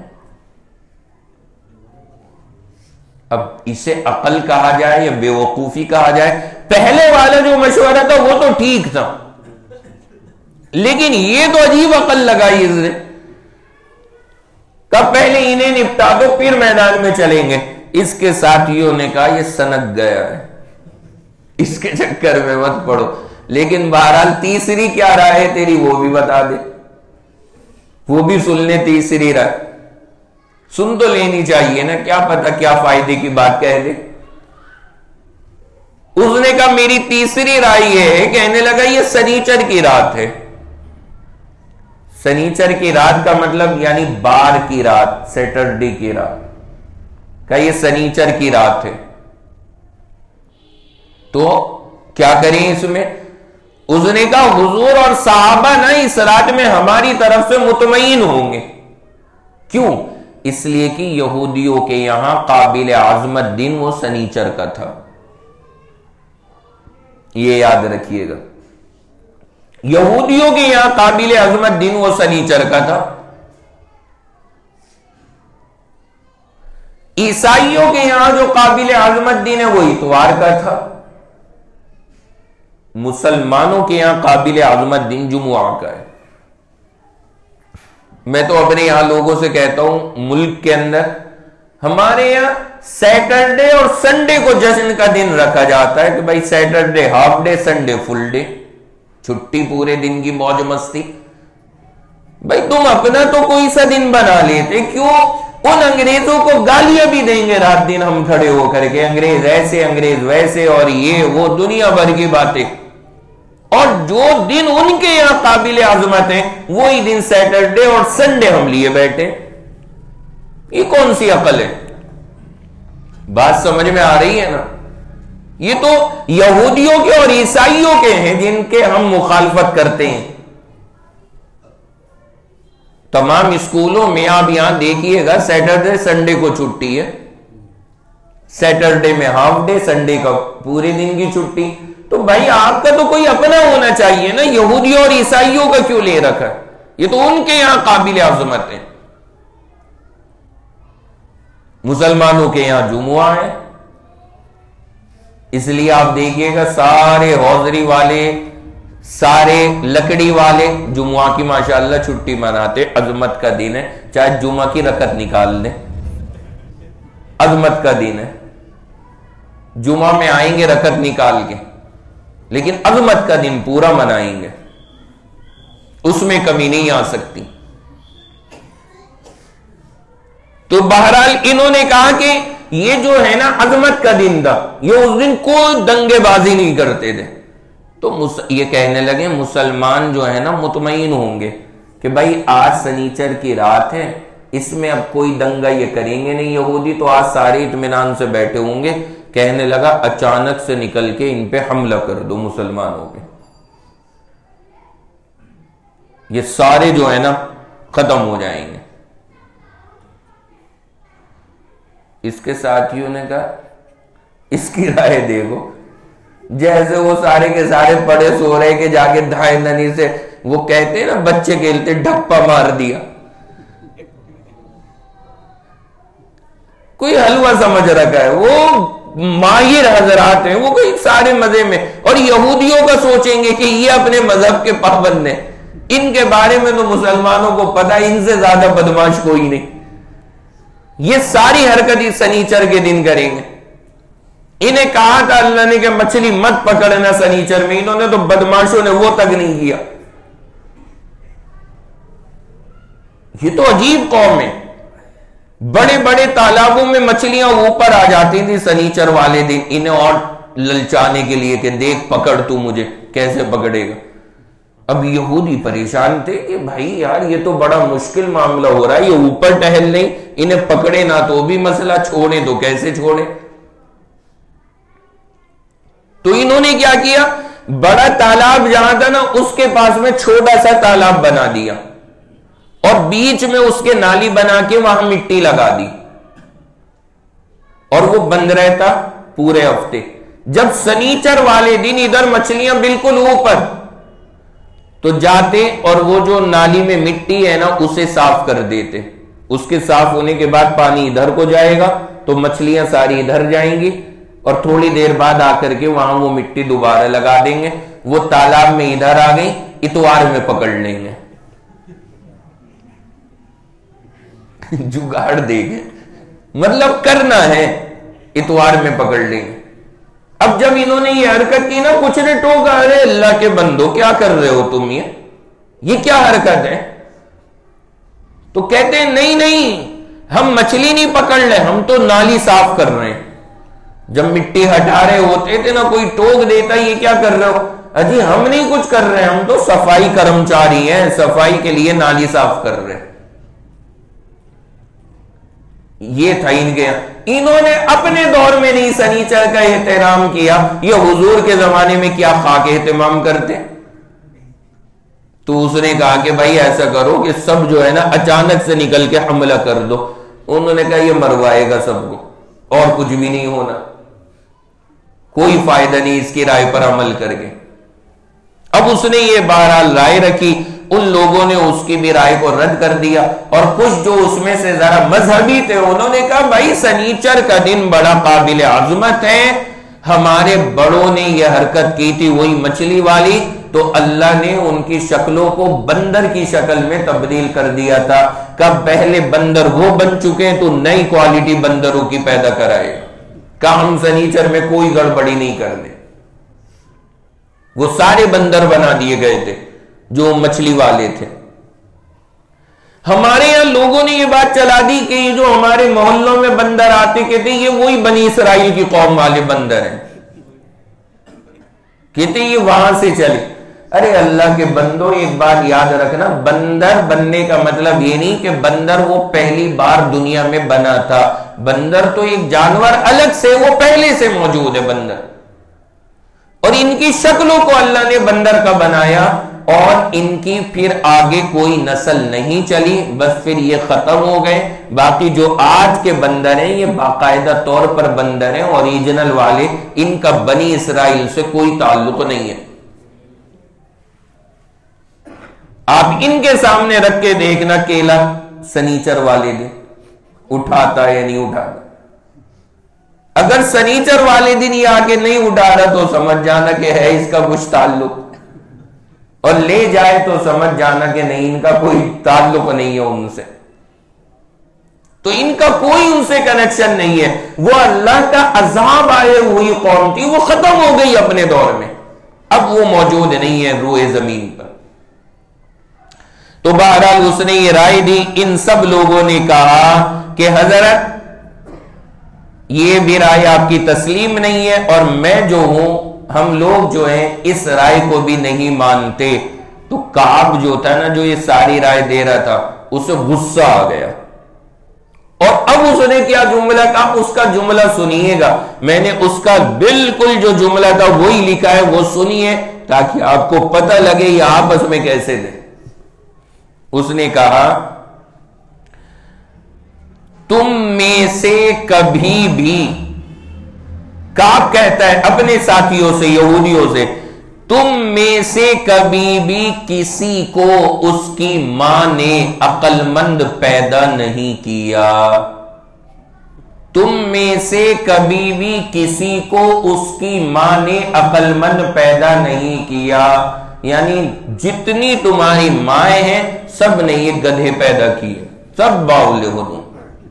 اب اسے عقل کہا جائے یا بے وقوفی کہا جائے، پہلے والا جو مشورہ تھا وہ تو ٹھیک تھا، لیکن یہ تو عجیب عقل لگائی اس نے. کب پہلے انہیں نپٹا دو پھر میدان میں چلیں گے. اس کے ساتھیوں نے کہا یہ سنک گیا ہے، اس کے چکر میں مت پڑو. لیکن بہرحال تیسری کیا رائے ہے تیری وہ بھی بتا دے، وہ بھی سن لے. تیسری رائے سن تو لینی چاہیے نا، کیا پتا کیا فائدے کی بات کہہ دے. اس نے کہا میری تیسری رائے یہ ہے، کہنے لگا یہ سنیچر کی رات ہے. سنیچر کی رات کا مطلب یعنی بار کی رات، سیٹرڈے کی رات. کہ یہ سنیچر کی رات ہے تو کیا کریں اس میں؟ اس نے کہا حضور اور صحابہ نہ اس رات میں ہماری طرف سے مطمئن ہوں گے. کیوں؟ اس لیے کہ یہودیوں کے یہاں قابل عظمت دن وہ سنیچر کا تھا. یہ یاد رکھیے گا، یہودیوں کے یہاں قابل عظمت دن وہ سنیچر کا تھا. عیسائیوں کے یہاں جو قابل عظمت دن ہے وہ اتوار کا تھا. مسلمانوں کے یہاں قابل عظمت دن جمعہ کا ہے. میں تو اپنے یہاں لوگوں سے کہتا ہوں ملک کے اندر ہمارے یہاں سیٹرڈے اور سنڈے کو جشن کا دن رکھا جاتا ہے کہ بھائی Saturday half day, Sunday full day, چھٹی پورے دن کی موج مستی. بھائی تم اپنا تو کوئی سا دن بنا لیتے، کیوں ان انگریزوں کو گالیاں بھی دیں گے رات دن ہم کھڑے ہو کر کے، انگریز ایسے انگریز ویسے اور یہ وہ دنیا بھر کی باتیں. اور جو دن ان کے یہاں قابل عظمت ہیں وہی دن سیٹرڈے اور سنڈے ہم لیے بیٹھے. یہ کون سی عقل ہے؟ بات سمجھ میں آ رہی ہے نا؟ یہ تو یہودیوں کے اور عیسائیوں کے ہیں جن کے ہم مخالفت کرتے ہیں. تمام اسکولوں میں آپ یہاں دیکھیے گا سیٹرڈے سنڈے کو چھٹی ہے، سیٹرڈے میں ہاف ڈے، سنڈے کا پورے دن کی چھٹی. تو بھائی آپ کا تو کوئی اپنا ہونا چاہیے نا، یہودیوں اور عیسائیوں کا کیوں لے رکھا؟ یہ تو ان کے یہاں قابل عظمت ہے. مسلمانوں کے یہاں جمعہ ہے، اس لیے آپ دیکھیے گا سارے حوضری والے، سارے لکڑی والے جمعہ کی ماشاءاللہ چھٹی مناتے. عظمت کا دن ہے، چاہے جمعہ کی رکعت نکال لیں، عظمت کا دن ہے. جمعہ میں آئیں گے رکعت نکال کے، لیکن عظمت کا دن پورا منائیں گے، اس میں کمی نہیں آ سکتی. تو بہرحال انہوں نے کہا کہ یہ جو ہے نا عظمت کا دن تھا، یہ اس دن کوئی دنگے بازی نہیں کرتے تھے. تو یہ کہنے لگے مسلمان جو ہے نا مطمئن ہوں گے کہ بھائی آج سنیچر کی رات ہے، اس میں اب کوئی دنگا یہ کریں گے نہیں یہودی، تو آج سارے اطمینان سے بیٹھے ہوں گے. کہنے لگا اچانک سے نکل کے ان پہ حملہ کر دو مسلمانوں پہ، یہ سارے جو ہے نا ختم ہو جائیں گے. اس کے ساتھیوں نے کہا اس کی رائے دیکھو، جیسے وہ سارے کے سارے پڑے سو رہے کہ جا کے دھائیں دنی سے وہ کہتے ہیں نا بچے کھیلتے ڈھپا مار دیا. کوئی حلوہ سمجھ رکھا ہے، وہ ماہر حضرات ہیں، وہ کوئی سارے مزے میں. اور یہودیوں کا سوچیں گے کہ یہ اپنے مذہب کے پابند ہیں، ان کے بارے میں تو مسلمانوں کو پتا، ان سے زیادہ بدماش کوئی نہیں. یہ ساری حرکت اس سنیچر کے دن کریں گے. انہیں کہا تھا اللہ نے کہ مچھلی مت پکڑنا سنیچر میں، انہوں نے تو بدماشوں نے وہ تک نہیں کیا. یہ تو عجیب قوم ہے. بڑے بڑے تالابوں میں مچھلیاں اوپر آ جاتی تھی سنیچر والے دن انہیں اور للچانے کے لیے کہ دیکھ پکڑ تو مجھے، کیسے پکڑے گا. اب یہودی پریشان تھے کہ بھائی یار یہ تو بڑا مشکل معاملہ ہو رہا ہے، یہ اوپر ٹہل نہیں، انہیں پکڑے نہ تو بھی مسئلہ، چھوڑے تو کیسے چھوڑے. تو انہوں نے کیا کیا، بڑا تالاب جہاں تھا نا اس کے پاس میں چھوٹا سا تالاب بنا دیا اور بیچ میں اس کے نالی بنا کے وہاں مٹی لگا دی اور وہ بند رہتا پورے ہفتے. جب سنیچر والے دن ادھر مچھلیاں بالکل اوپر، تو جاتے اور وہ جو نالی میں مٹی ہے نا اسے صاف کر دیتے. اس کے صاف ہونے کے بعد پانی ادھر کو جائے گا تو مچھلیاں ساری ادھر جائیں گی اور تھوڑی دیر بعد آ کر کے وہاں وہ مٹی دوبارہ لگا دیں گے. وہ تالاب میں ادھر آ گئی، اتوار میں پکڑ لیں گے. جگاڑ دے گے، مطلب کرنا ہے، اتوار میں پکڑ لیں گے. اب جب انہوں نے یہ حرکت کی نا، کچھ نے ٹوکا، ارے اللہ کے بندو کیا کر رہے ہو تم، یہ یہ کیا حرکت ہے؟ تو کہتے ہیں نہیں نہیں ہم مچھلی نہیں پکڑ رہے، ہم تو نالی صاف کر رہے ہیں. جب مٹی ہٹا رہے ہوتے تھے نا کوئی ٹوک دیتا یہ کیا کر رہے ہو، اجی ہم نہیں کچھ کر رہے، ہم تو صفائی کرمچاری ہیں، صفائی کے لیے نالی صاف کر رہے ہیں. یہ تھا ان کے، انہوں نے اپنے دور میں نہیں سنیچر کا احترام کیا، یہ حضور کے زمانے میں کیا خاک اہتمام کرتے. تو اس نے کہا کہ بھائی ایسا کرو کہ سب جو ہے نا اچانک سے نکل کے حملہ کر دو. انہوں نے کہا یہ مروائے گا سب کو اور کچھ بھی نہیں ہونا، کوئی فائدہ نہیں اس کی رائے پر عمل کر کے. اب اس نے یہ بہرحال رائے رکھی، ان لوگوں نے اس کی بھی رائے کو رد کر دیا اور کچھ جو اس میں سے ذرا مذہبی تھے انہوں نے کہا بھائی سنیچر کا دن بڑا قابل عظمت ہے، ہمارے بڑوں نے یہ حرکت کی تھی وہی مچھلی والی، تو اللہ نے ان کی شکلوں کو بندر کی شکل میں تبدیل کر دیا تھا. کب پہلے بندر وہ بن چکے ہیں تو نئی کوالٹی بندروں کی پیدا کرائے. کہا ہم سنیچر میں کوئی گڑبڑی نہیں کرنے، وہ سارے بندر بنا دیے گئے تھے جو مچھلی والے تھے. ہمارے یہاں لوگوں نے یہ بات چلا دی کہ یہ جو ہمارے محلوں میں بندر آتے کہتے یہ وہی بنی اسرائیل کی قوم والے بندر ہیں، کہتے یہ وہاں سے چلے. ارے اللہ کے بندو ایک بات یاد رکھنا، بندر بننے کا مطلب یہ نہیں کہ بندر وہ پہلی بار دنیا میں بنا تھا. بندر تو ایک جانور الگ سے، وہ پہلے سے موجود ہے بندر، اور ان کی شکلوں کو اللہ نے بندر کا بنایا اور ان کی پھر آگے کوئی نسل نہیں چلی، بس پھر یہ ختم ہو گئے. باقی جو آج کے بندر ہیں یہ باقاعدہ طور پر بندر ہیں، اوریجنل والے، ان کا بنی اسرائیل سے کوئی تعلق نہیں ہے. آپ ان کے سامنے رکھ کے دیکھنا کیلا سنیچر والے دن اٹھاتا ہے یا نہیں اٹھاتا. اگر سنیچر والے دن یہ آگے نہیں اٹھا رہا تو سمجھ جانا کہ ہے اس کا کچھ تعلق، اور لے جائے تو سمجھ جانا کہ نہیں ان کا کوئی تعلق نہیں ہے ان سے. تو ان کا کوئی ان سے کنیکشن نہیں ہے. وہ اللہ کا عذاب آئے ہوئی قوم تھی، وہ ختم ہو گئی اپنے دور میں، اب وہ موجود نہیں ہے روئے زمین پر. تو بہرحال اس نے یہ رائے دی. ان سب لوگوں نے کہا کہ حضرت یہ بھی رائے آپ کی تسلیم نہیں ہے اور میں جو ہوں، ہم لوگ جو ہیں اس رائے کو بھی نہیں مانتے. تو کعب جو تھا نا جو یہ ساری رائے دے رہا تھا اسے غصہ آ گیا، اور اب اس نے کیا جملہ کہا، اس کا جملہ سنیے گا. میں نے اس کا بالکل جو جملہ تھا وہی لکھا ہے، وہ سنیے تاکہ آپ کو پتہ لگے یہ آپس میں کیسے تھے. اس نے کہا تم میں سے کبھی بھی، کعب کہتا ہے اپنے ساتھیوں سے یہودیوں سے، تم میں سے کبھی بھی کسی کو اس کی ماں نے عقل مند پیدا نہیں کیا. تم میں سے کبھی بھی کسی کو اس کی ماں نے عقل مند پیدا نہیں کیا. یعنی جتنی تمہاری مائیں ہیں سب نے یہ گدھے پیدا کیے، سب باولے ہو تم.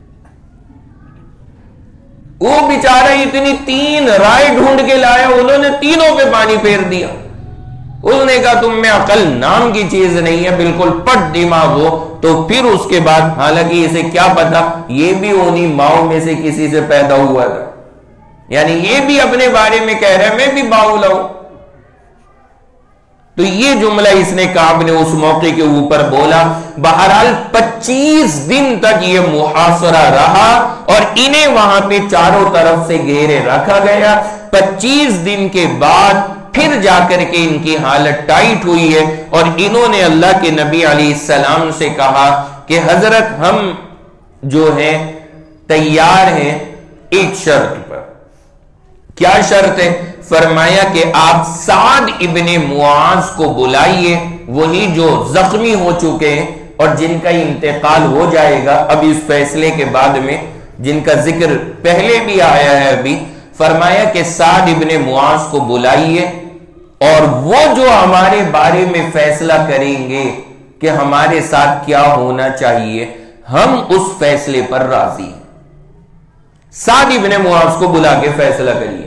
وہ بیچارہ اتنی تین رائے ڈھونڈ کے لایا، انہوں نے تینوں پہ پانی پھیر دیا. اس نے کہا تم میں عقل نام کی چیز نہیں ہے، بالکل پٹ دماغ ہو. تو پھر اس کے بعد حالانکہ اسے کیا پتا یہ بھی انہی ماؤں میں سے کسی سے پیدا ہوا تھا، یعنی یہ بھی اپنے بارے میں کہہ رہا ہے میں بھی باولا ہوں. تو یہ جملہ اس نے کعب نے اس موقع کے اوپر بولا. بہرحال پچیس دن تک یہ محاصرہ رہا اور انہیں وہاں پہ چاروں طرف سے گھیرے رکھا گیا. پچیس دن کے بعد پھر جا کر کے ان کی حالت ٹائٹ ہوئی ہے اور انہوں نے اللہ کے نبی علیہ السلام سے کہا کہ حضرت ہم جو ہیں تیار ہیں ایک شرط پر. کیا شرط ہے؟ فرمایا کہ آپ سعد ابن معاذ کو بلائیے، وہی جو زخمی ہو چکے ہیں اور جن کا انتقال ہو جائے گا اب اس فیصلے کے بعد میں، جن کا ذکر پہلے بھی آیا ہے ابھی. فرمایا کہ سعد ابن معاذ کو بلائیے اور وہ جو ہمارے بارے میں فیصلہ کریں گے کہ ہمارے ساتھ کیا ہونا چاہیے، ہم اس فیصلے پر راضی ہیں. سعد ابن معاذ کو بلا کے فیصلہ کریے.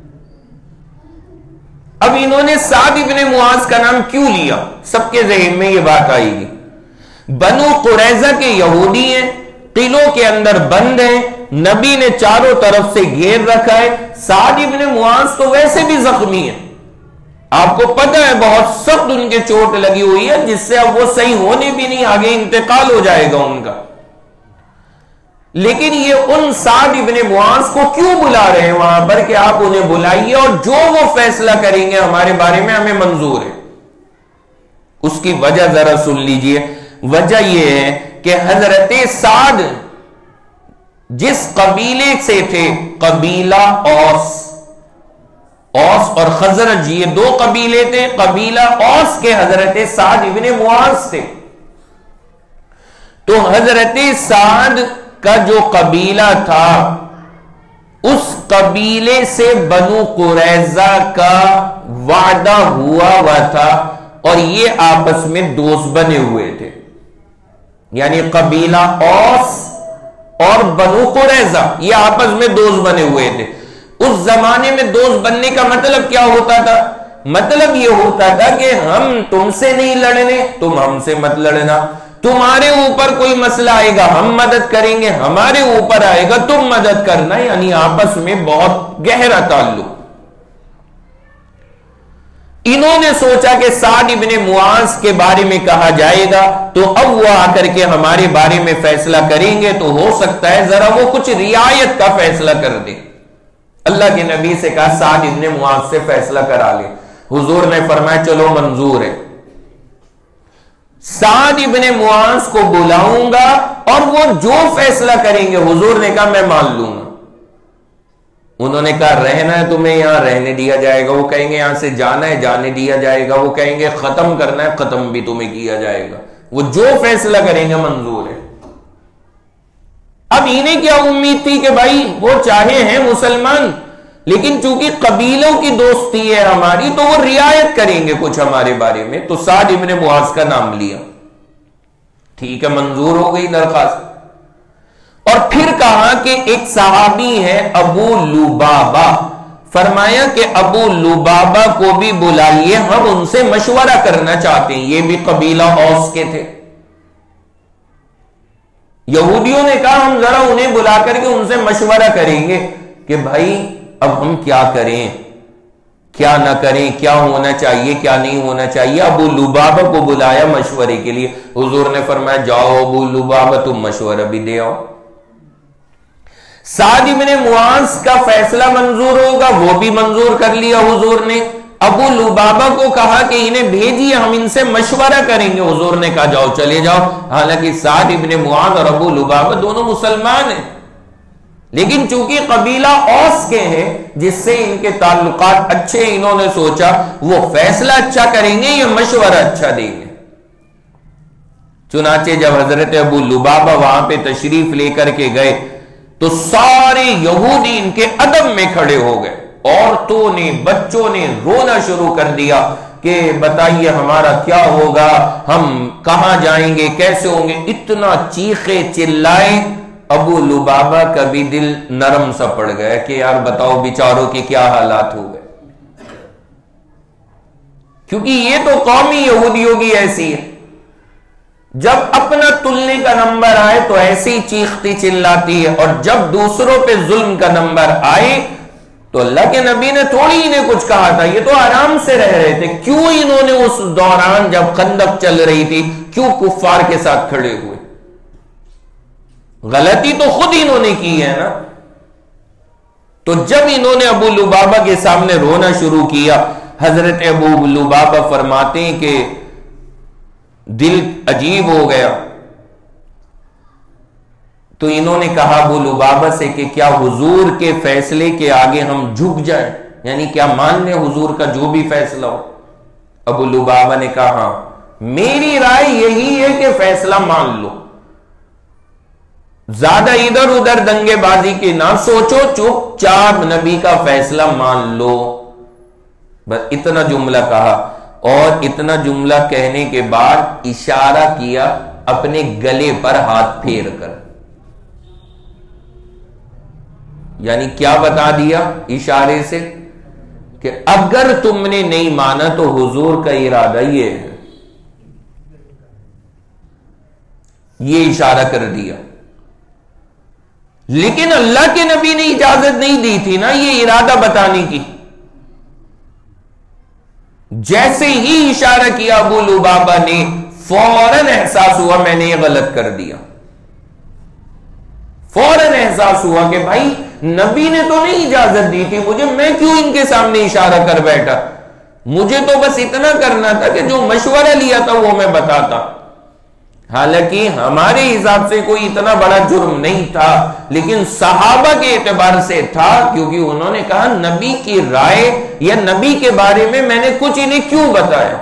اب انہوں نے سعد ابن معاذ کا نام کیوں لیا؟ سب کے ذہن میں یہ بات آئے گی. بنو قریظہ کے یہودی ہیں، قلعوں کے اندر بند ہیں، نبی نے چاروں طرف سے گھیر رکھا ہے. سعد ابن معاذ تو ویسے بھی زخمی ہے، آپ کو پتہ ہے بہت سخت ان کے چوٹ لگی ہوئی ہے جس سے اب وہ صحیح ہونے بھی نہیں، آگے انتقال ہو جائے گا ان کا. لیکن یہ ان سعد ابن معاذ کو کیوں بلا رہے ہیں وہاں پر کہ آپ انہیں بلائیے اور جو وہ فیصلہ کریں گے ہمارے بارے میں ہمیں منظور ہے. اس کی وجہ ذرا سن لیجئے. وجہ یہ ہے کہ حضرت سعد جس قبیلے سے تھے، قبیلہ اوس، اوس اور خزرج یہ دو قبیلے تھے. قبیلہ اوس کے حضرت سعد ابن معاذ تھے. تو حضرت سعد کا جو قبیلہ تھا اس قبیلے سے بنو قریظہ کا وعدہ ہوا ہوا تھا اور یہ آپس میں دوست بنے ہوئے تھے. یعنی قبیلہ اوس اور بنو قریظہ یہ آپس میں دوست بنے ہوئے تھے. اس زمانے میں دوست بننے کا مطلب کیا ہوتا تھا؟ مطلب یہ ہوتا تھا کہ ہم تم سے نہیں لڑنے، تم ہم سے مت لڑنا. تمہارے اوپر کوئی مسئلہ آئے گا ہم مدد کریں گے، ہمارے اوپر آئے گا تم مدد کرنا. یعنی آپس میں بہت گہرا تعلق. انہوں نے سوچا کہ سعد ابن معاذ کے بارے میں کہا جائے گا تو اب وہ آ کر کے ہمارے بارے میں فیصلہ کریں گے تو ہو سکتا ہے ذرا وہ کچھ رعایت کا فیصلہ کر دیں. اللہ کے نبی سے کہا سعد ابن معاذ سے فیصلہ کرا لے. حضور نے فرمایا چلو منظور ہے. سعد ابن معاذ کو بلاؤں گا اور وہ جو فیصلہ کریں گے حضور نے کہا میں مان لوں گا. انہوں نے کہا رہنا ہے تمہیں یہاں رہنے دیا جائے گا، وہ کہیں گے یہاں سے جانا ہے جانے دیا جائے گا، وہ کہیں گے ختم کرنا ہے ختم بھی تمہیں کیا جائے گا. وہ جو فیصلہ کریں گے منظور ہے. اب انہیں کیا امید تھی کہ بھائی وہ چاہے ہیں مسلمان لیکن چونکہ قبیلوں کی دوستی ہے ہماری تو وہ رعایت کریں گے کچھ ہمارے بارے میں. تو سعد ابن معاذ کا نام لیا. ٹھیک ہے منظور ہو گئی درخواست. اور پھر کہا کہ ایک صحابی ہے ابو لبابہ، فرمایا کہ ابو لبابہ کو بھی بلائیے، ہم ان سے مشورہ کرنا چاہتے ہیں. یہ بھی قبیلہ اوس کے تھے. یہودیوں نے کہا ہم ذرا انہیں بلا کر کے ان سے مشورہ کریں گے کہ بھائی اب ہم کیا کریں کیا نہ کریں، کیا ہونا چاہیے کیا نہیں ہونا چاہیے. ابو لبابہ کو بلایا مشورے کے لیے. حضور نے فرمایا جاؤ ابو لبابہ تم مشورہ بھی دے آؤ. سعد ابن معاذ کا فیصلہ منظور ہوگا وہ بھی منظور کر لیا حضور نے. ابو لبابہ کو کہا کہ انہیں بھیجیے ہم ان سے مشورہ کریں گے. حضور نے کہا جاؤ چلے جاؤ. حالانکہ سعد ابن معاذ اور ابو لبابہ دونوں مسلمان ہیں لیکن چونکہ قبیلہ اوس کے ہیں جس سے ان کے تعلقات اچھے، انہوں نے سوچا وہ فیصلہ اچھا کریں گے یا مشورہ اچھا دیں گے. چنانچہ جب حضرت ابو لبابہ وہاں پہ تشریف لے کر کے گئے تو سارے یہودی ان کے ادب میں کھڑے ہو گئے. عورتوں نے بچوں نے رونا شروع کر دیا کہ بتائیے ہمارا کیا ہوگا، ہم کہاں جائیں گے، کیسے ہوں گے. اتنا چیخے چلائے. ابو لبابہ کا بھی دل نرم سا پڑ گیا کہ یار بتاؤ بیچاروں کے کیا حالات ہو گئے. کیونکہ یہ تو قومی یہودیوں کی ایسی ہے، جب اپنا تلنے کا نمبر آئے تو ایسی چیختی چلاتی ہے اور جب دوسروں پہ ظلم کا نمبر آئے تو اللہ کے نبی نے تھوڑی انہیں کچھ کہا تھا، یہ تو آرام سے رہ رہے تھے، کیوں انہوں نے اس دوران جب خندق چل رہی تھی کیوں کفار کے ساتھ کھڑے ہوئے؟ غلطی تو خود انہوں نے کی ہے نا۔ تو جب انہوں نے ابو لبابہ کے سامنے رونا شروع کیا، حضرت ابو لبابہ فرماتے ہیں کہ دل عجیب ہو گیا، تو انہوں نے کہا ابو لبابہ سے کہ کیا حضور کے فیصلے کے آگے ہم جھک جائیں، یعنی کیا مان لیں حضور کا جو بھی فیصلہ ہو؟ ابو لبابہ نے کہا ہاں، میری رائے یہی ہے کہ فیصلہ مان لو، زیادہ ادھر ادھر دنگے بازی کے نہ سوچو، چپ چاپ نبی کا فیصلہ مان لو۔ بس اتنا جملہ کہا، اور اتنا جملہ کہنے کے بعد اشارہ کیا اپنے گلے پر ہاتھ پھیر کر، یعنی کیا بتا دیا اشارے سے کہ اگر تم نے نہیں مانا تو حضور کا ارادہ یہ ہے، یہ اشارہ کر دیا۔ لیکن اللہ کے نبی نے اجازت نہیں دی تھی نا یہ ارادہ بتانے کی۔ جیسے ہی اشارہ کیا ابو لبابہ نے فوراً احساس ہوا میں نے یہ غلط کر دیا، فوراً احساس ہوا کہ بھائی نبی نے تو نہیں اجازت دی تھی مجھے، میں کیوں ان کے سامنے اشارہ کر بیٹھا؟ مجھے تو بس اتنا کرنا تھا کہ جو مشورہ لیا تھا وہ میں بتاتا۔ حالانکہ ہمارے حساب سے کوئی اتنا بڑا جرم نہیں تھا، لیکن صحابہ کے اعتبار سے تھا، کیونکہ انہوں نے کہا نبی کی رائے یا نبی کے بارے میں میں نے کچھ انہیں کیوں بتایا؟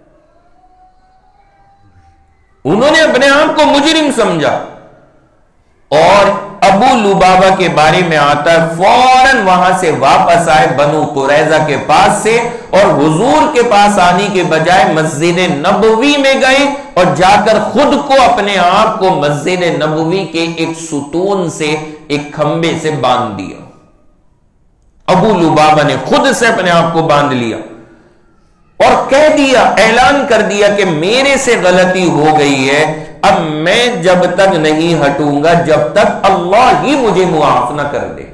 انہوں نے اپنے آپ کو مجرم سمجھا۔ اور ابو لبابہ کے بارے میں آتا ہے فوراً وہاں سے واپس آئے بنو قریظہ کے پاس سے، اور حضور کے پاس آنے کے بجائے مسجد نبوی میں گئے اور جا کر خود کو اپنے آپ کو مسجد نبوی کے ایک ستون سے ایک کھمبے سے باندھ دیا۔ ابو لبابہ نے خود سے اپنے آپ کو باندھ لیا اور کہہ دیا، اعلان کر دیا کہ میرے سے غلطی ہو گئی ہے، اب میں جب تک نہیں ہٹوں گا جب تک اللہ ہی مجھے معاف نہ کر دے۔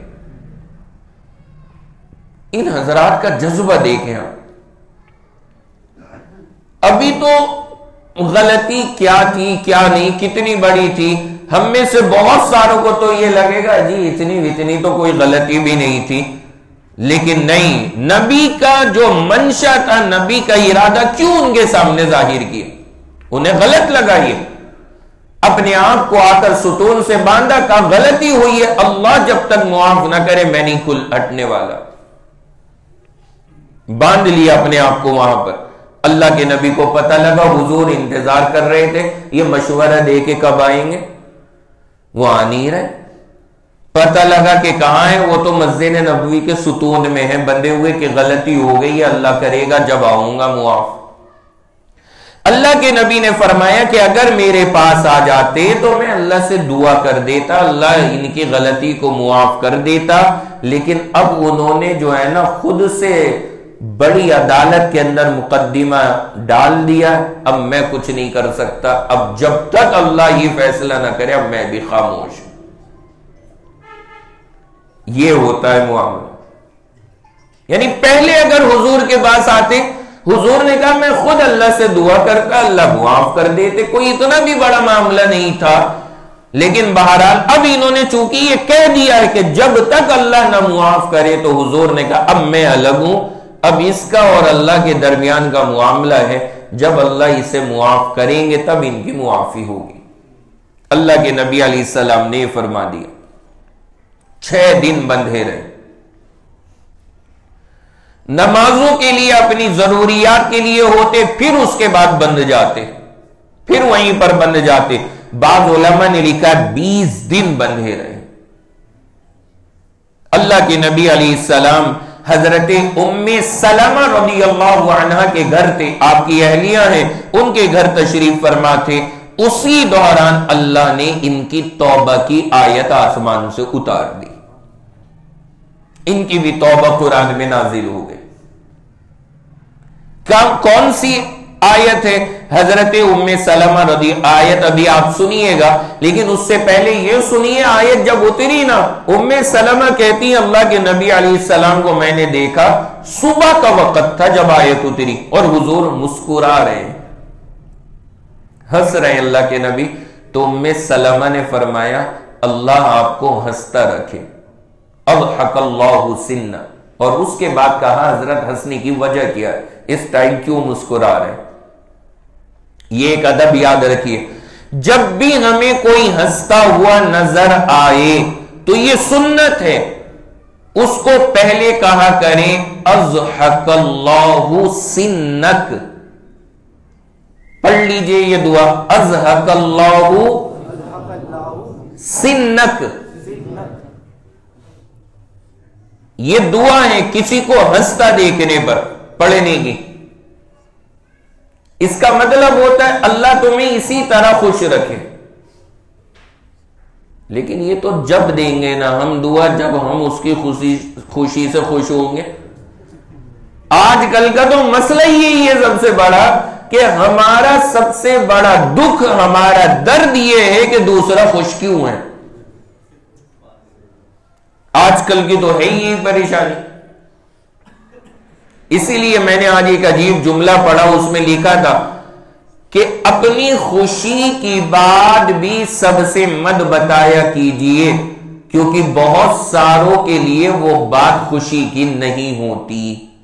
ان حضرات کا جذبہ دیکھیں آپ، ابھی تو غلطی کیا تھی کیا نہیں کتنی بڑی تھی، ہم میں سے بہت ساروں کو تو یہ لگے گا جی اتنی اتنی تو کوئی غلطی بھی نہیں تھی، لیکن نہیں، نبی کا جو منشا تھا، نبی کا ارادہ کیوں ان کے سامنے ظاہر کیا؟ انہیں غلط لگا، یہ اپنے آپ کو آ کر ستون سے باندھا، کہا غلطی ہوئی ہے، اللہ جب تک معاف نہ کرے میں نہیں کھل ہٹنے والا۔ باندھ لیا اپنے آپ کو وہاں پر۔ اللہ کے نبی کو پتہ لگا حضور انتظار کر رہے تھے، یہ مشورہ دے کے کب آئیں گے، وہ آ نہیں رہے۔ پتہ لگا کہ کہاں ہے، وہ تو مسجد نبوی کے ستون میں ہے بندے ہوئے کہ غلطی ہو گئی ہے، اللہ کرے گا جب آؤں گا معاف۔ اللہ کے نبی نے فرمایا کہ اگر میرے پاس آ جاتے تو میں اللہ سے دعا کر دیتا، اللہ ان کی غلطی کو معاف کر دیتا، لیکن اب انہوں نے جو ہے نا خود سے بڑی عدالت کے اندر مقدمہ ڈال دیا، اب میں کچھ نہیں کر سکتا، اب جب تک اللہ یہ فیصلہ نہ کرے اب میں بھی خاموش۔ یہ ہوتا ہے معاملہ۔ یعنی پہلے اگر حضور کے پاس آتے، حضور نے کہا میں خود اللہ سے دعا کرتا، اللہ معاف کر دیتے، کوئی اتنا بھی بڑا معاملہ نہیں تھا، لیکن بہرحال اب انہوں نے چونکہ یہ کہہ دیا ہے کہ جب تک اللہ نہ معاف کرے، تو حضور نے کہا اب میں الگ ہوں، اب اس کا اور اللہ کے درمیان کا معاملہ ہے، جب اللہ اسے معاف کریں گے تب ان کی معافی ہوگی۔ اللہ کے نبی علیہ السلام نے فرما دیا، چھ دن بندھے رہے، نمازوں کے لیے اپنی ضروریات کے لیے ہوتے، پھر اس کے بعد بند جاتے، پھر وہیں پر بند جاتے۔ بعض علماء نے لکھا بیس دن بندھے رہے۔ اللہ کے نبی علیہ السلام حضرت ام سلمہ رضی اللہ عنہا کے گھر تھے، آپ کی اہلیہ ہیں، ان کے گھر تشریف فرما تھے، اسی دوران اللہ نے ان کی توبہ کی آیت آسمان سے اتار دی، ان کی بھی توبہ قرآن میں نازل ہو گئی۔ کون سی آیت ہے حضرت ام سلمہ رضی آیت ابھی آپ سنیے گا، لیکن اس سے پہلے یہ سنیے آیت جب اتری نا، ام سلمہ کہتی ہیں اللہ کے نبی علیہ السلام کو میں نے دیکھا صبح کا وقت تھا جب آیت اتری اور حضور مسکرا رہے ہیں، ہنس رہے ہیں اللہ کے نبی. تو ام سلمہ نے فرمایا اللہ آپ کو ہنستا رکھے، اضحک اللہ سنہ. اور اس کے بعد کہا حضرت ہنسنے کی وجہ کیا ہے، اس ٹائم کیوں مسکرا رہے ہیں. یہ ایک ادب یاد رکھیے، جب بھی ہمیں کوئی ہنستا ہوا نظر آئے تو یہ سنت ہے اس کو پہلے کہا کریں اضحک اللہ سنک. پڑھ لیجئے یہ دعا، اضحک اللہ سنک. یہ دعا ہے کسی کو ہنستا دیکھنے پر پڑھنے کی. اس کا مطلب ہوتا ہے اللہ تمہیں اسی طرح خوش رکھے. لیکن یہ تو جب دیں گے نا ہم دعا جب ہم اس کی خوشی خوشی سے خوش ہوں گے. آج کل کا تو مسئلہ یہی ہے سب سے بڑا کہ ہمارا سب سے بڑا دکھ، ہمارا درد یہ ہے کہ دوسرا خوش کیوں ہے. آج کل کی تو ہے ہی پریشانی. اسی لیے میں نے آج ایک عجیب جملہ پڑھا، اس میں لکھا تھا کہ اپنی خوشی کی بات بھی سب سے مت بتایا کیجئے کیونکہ بہت ساروں کے لیے وہ بات خوشی کی نہیں ہوتی.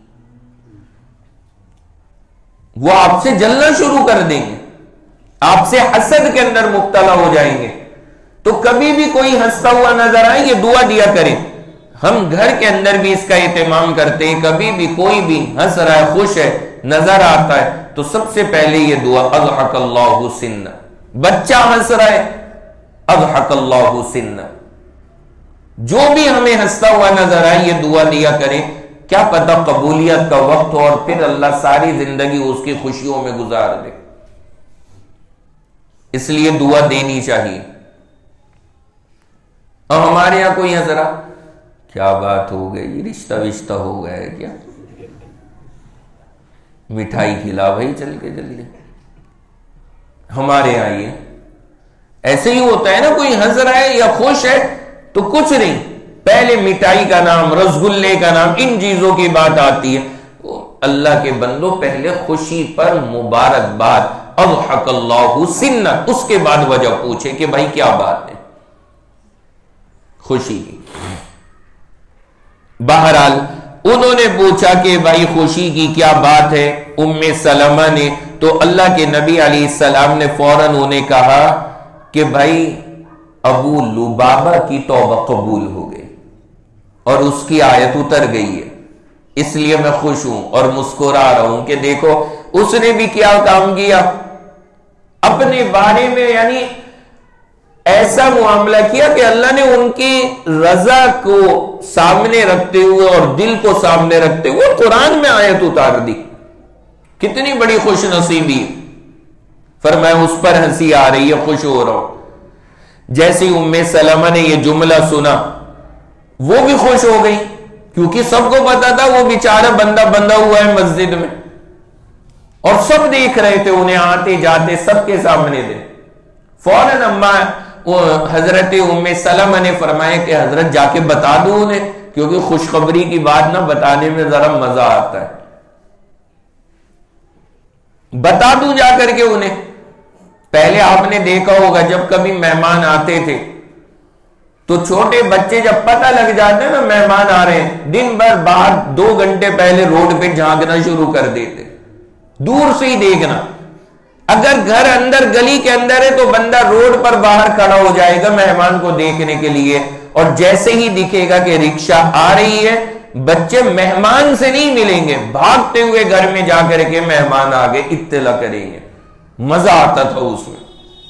وہ آپ سے جلنا شروع کر دیں گے، آپ سے حسد کے اندر مبتلا ہو جائیں گے. تو کبھی بھی کوئی ہنستا ہوا نظر آئے یہ دعا دیا کریں. ہم گھر کے اندر بھی اس کا اہتمام کرتے ہیں. کبھی بھی کوئی بھی ہنس رہا ہے، خوش ہے، نظر آتا ہے تو سب سے پہلے یہ دعا اضحک اللہ سنہ. بچہ ہنس رہا ہے اضحک اللہ سنہ. جو بھی ہمیں ہنستا ہوا نظر آئے یہ دعا دیا کریں. کیا پتہ قبولیت کا وقت ہو اور پھر اللہ ساری زندگی اس کی خوشیوں میں گزار دے. اس لیے دعا دینی چاہیے. اور ہمارے یہاں کوئی ہنس رہا، کیا بات ہو گئی، رشتہ وشتہ ہو گیا ہے کیا، مٹھائی کھلا بھائی چل کے جلدی. ہمارے یہاں یہ ایسے ہی ہوتا ہے نا، کوئی ہنس رہا ہے یا خوش ہے تو کچھ نہیں، پہلے مٹھائی کا نام، رسگلے کا نام، ان چیزوں کی بات آتی ہے. اللہ کے بندو پہلے خوشی پر مبارکباد اضحک اللہ سنہ، اس کے بعد وجہ پوچھے کہ بھائی کیا بات ہے خوشی کی. بہرحال انہوں نے پوچھا کہ بھائی خوشی کی کیا بات ہے ام سلمہ نے. تو اللہ کے نبی علیہ السلام نے فوراً انہیں کہا کہ بھائی ابو لبابہ کی توبہ قبول ہو گئی اور اس کی آیت اتر گئی ہے، اس لیے میں خوش ہوں اور مسکرا رہا ہوں کہ دیکھو اس نے بھی کیا کام کیا، اپنے بارے میں یعنی ایسا معاملہ کیا کہ اللہ نے ان کی رضا کو سامنے رکھتے ہوئے اور دل کو سامنے رکھتے ہوئے قرآن میں آیت اتار دی. کتنی بڑی خوش نصیبی. فرمایا اس پر ہنسی آ رہی ہے، خوش ہو رہا ہوں. جیسے ام سلمہ نے یہ جملہ سنا وہ بھی خوش ہو گئی کیونکہ سب کو پتا تھا وہ بیچارہ بندہ بندہ ہوا ہے مسجد میں اور سب دیکھ رہے تھے انہیں آتے جاتے سب کے سامنے دے. فوراً اماں حضرت ام سلمہ نے فرمایا کہ حضرت جا کے بتا دو انہیں، کیونکہ خوشخبری کی بات نہ بتانے میں ذرا مزہ آتا ہے. بتا دوں جا کر کے انہیں. پہلے آپ نے دیکھا ہوگا جب کبھی مہمان آتے تھے تو چھوٹے بچے جب پتہ لگ جاتے نا مہمان آ رہے ہیں، دن بھر باہر دو گھنٹے پہلے روڈ پہ جھانکنا شروع کر دیتے، دور سے ہی دیکھنا. اگر گھر اندر گلی کے اندر ہے تو بندہ روڈ پر باہر کھڑا ہو جائے گا مہمان کو دیکھنے کے لیے، اور جیسے ہی دکھے گا کہ رکشہ آ رہی ہے بچے مہمان سے نہیں ملیں گے، بھاگتے ہوئے گھر میں جا کر کے مہمان آگے اطلاع کریں گے. مزہ آتا تھا اس میں.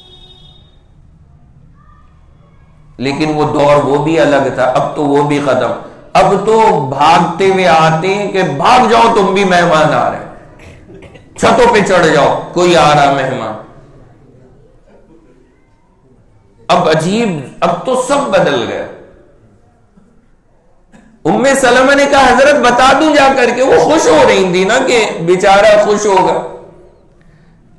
لیکن وہ دور وہ بھی الگ تھا، اب تو وہ بھی ختم. اب تو بھاگتے ہوئے آتے ہیں کہ بھاگ جاؤ تم بھی مہمان آ رہے ہیں، چھتوں پہ چڑھ جاؤ کوئی آ رہا مہمان. اب عجیب، اب تو سب بدل گئے. ام سلمہ نے کہا حضرت بتا دوں جا کر کے. وہ خوش ہو رہی تھی نا کہ بیچارہ خوش ہوگا.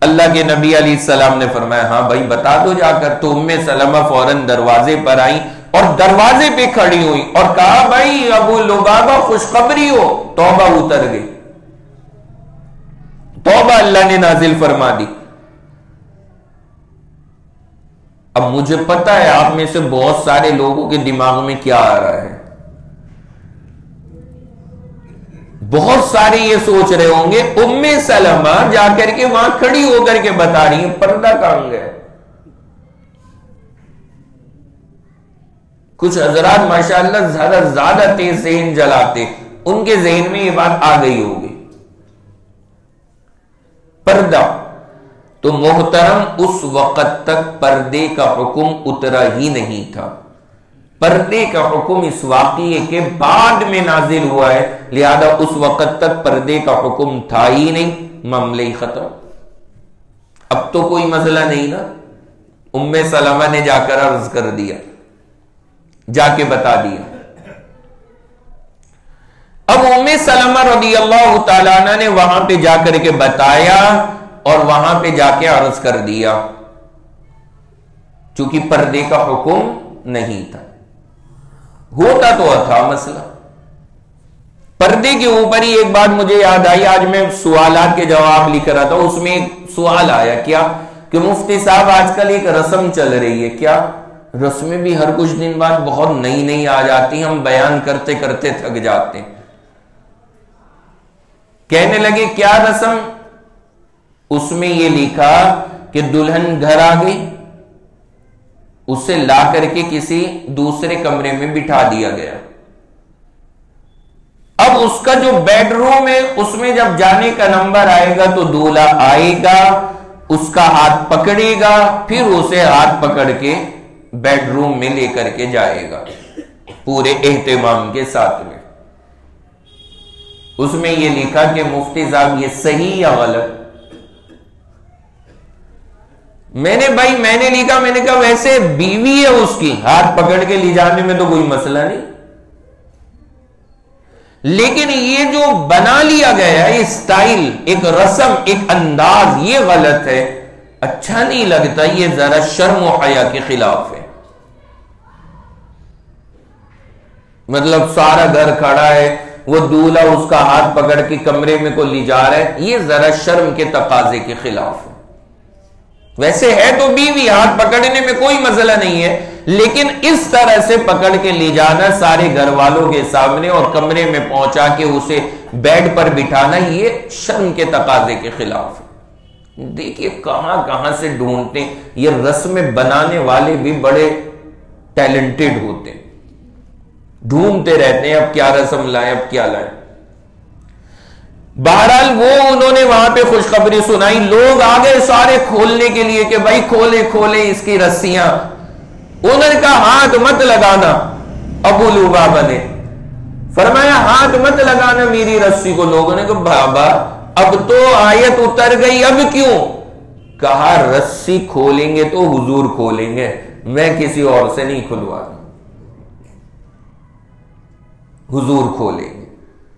اللہ کے نبی علیہ السلام نے فرمایا ہاں بھائی بتا دو جا کر. تو ام سلمہ فوراً دروازے پر آئیں اور دروازے پہ کھڑی ہوئی اور کہا بھائی ابو لبابہ خوشخبری ہو. توبہ اتر گئی, توبہ اللہ نے نازل فرما دی. اب مجھے پتا ہے آپ میں سے بہت سارے لوگوں کے دماغ میں کیا آ رہا ہے. بہت سارے یہ سوچ رہے ہوں گے ام سلمہ جا کر کے وہاں کھڑی ہو کر کے بتا رہی ہیں, پردہ کہاں گیا. کچھ حضرات ماشاءاللہ زیادہ زیادہ تیز ذہن جلاتے, ان کے ذہن میں یہ بات آ گئی ہوگی. پردہ تو محترم اس وقت تک پردے کا حکم اترا ہی نہیں تھا. پردے کا حکم اس واقعے کے بعد میں نازل ہوا ہے, لہذا اس وقت تک پردے کا حکم تھا ہی نہیں, معاملہ ہی ختم. اب تو کوئی مسئلہ نہیں نا. ام سلمہ نے جا کر عرض کر دیا, جا کے بتا دیا. اب ام سلمہ رضی اللہ تعالیٰ عنہ نے وہاں پہ جا کر کے بتایا اور وہاں پہ جا کے عرض کر دیا, چونکہ پردے کا حکم نہیں تھا. ہوتا تو تھا مسئلہ. پردے کے اوپر ہی ایک بات مجھے یاد آئی, آج میں سوالات کے جواب لکھ رہا تھا, اس میں ایک سوال آیا کیا کہ مفتی صاحب آج کل ایک رسم چل رہی ہے, کیا رسمیں بھی ہر کچھ دن بعد بہت نئی نئی آ جاتی ہیں, ہم بیان کرتے کرتے تھک جاتے ہیں. کہنے لگے کیا رسم؟ اس میں یہ لکھا کہ دلہن گھر آ گئی, اسے لا کر کے کسی دوسرے کمرے میں بٹھا دیا گیا. اب اس کا جو بیڈ روم ہے اس میں جب جانے کا نمبر آئے گا تو دولہا آئے گا, اس کا ہاتھ پکڑے گا, پھر اسے ہاتھ پکڑ کے بیڈ روم میں لے کر کے جائے گا پورے اہتمام کے ساتھ میں. اس میں یہ لکھا کہ مفتی صاحب یہ صحیح یا غلط؟ میں نے بھائی میں نے لکھا, میں نے کہا ویسے بیوی ہے اس کی, ہاتھ پکڑ کے لے جانے میں تو کوئی مسئلہ نہیں, لیکن یہ جو بنا لیا گیا ہے اسٹائل, ایک رسم, ایک انداز, یہ غلط ہے, اچھا نہیں لگتا, یہ ذرا شرم و حیا کے خلاف ہے. مطلب سارا گھر کھڑا ہے, وہ دولہا اس کا ہاتھ پکڑ کے کمرے میں کو لے جا رہا ہے, یہ ذرا شرم کے تقاضے کے خلاف ہے. ویسے ہے تو بیوی, ہاتھ پکڑنے میں کوئی مسئلہ نہیں ہے, لیکن اس طرح سے پکڑ کے لے جانا سارے گھر والوں کے سامنے اور کمرے میں پہنچا کے اسے بیڈ پر بٹھانا, یہ شرم کے تقاضے کے خلاف ہے. دیکھیے کہاں کہاں سے ڈھونڈتے ہیں, یہ رسمیں بنانے والے بھی بڑے ٹیلنٹڈ ہوتے ہیں, ڈھونڈتے رہتے ہیں اب کیا رسم لائیں, اب کیا لائیں. بہرحال وہ انہوں نے وہاں پہ خوشخبری سنائی, لوگ آ گئے سارے کھولنے کے لیے کہ بھائی کھولے کھولے اس کی رسیاں. انہوں نے کہا ہاتھ مت لگانا. ابو لبابہ نے فرمایا ہاتھ مت لگانا میری رسی کو. لوگوں نے کہا بابا اب تو آیت اتر گئی, اب کیوں؟ کہا رسی کھولیں گے تو حضور کھولیں گے, میں کسی اور سے نہیں کھلوا رہا, حضور کھولیں گے.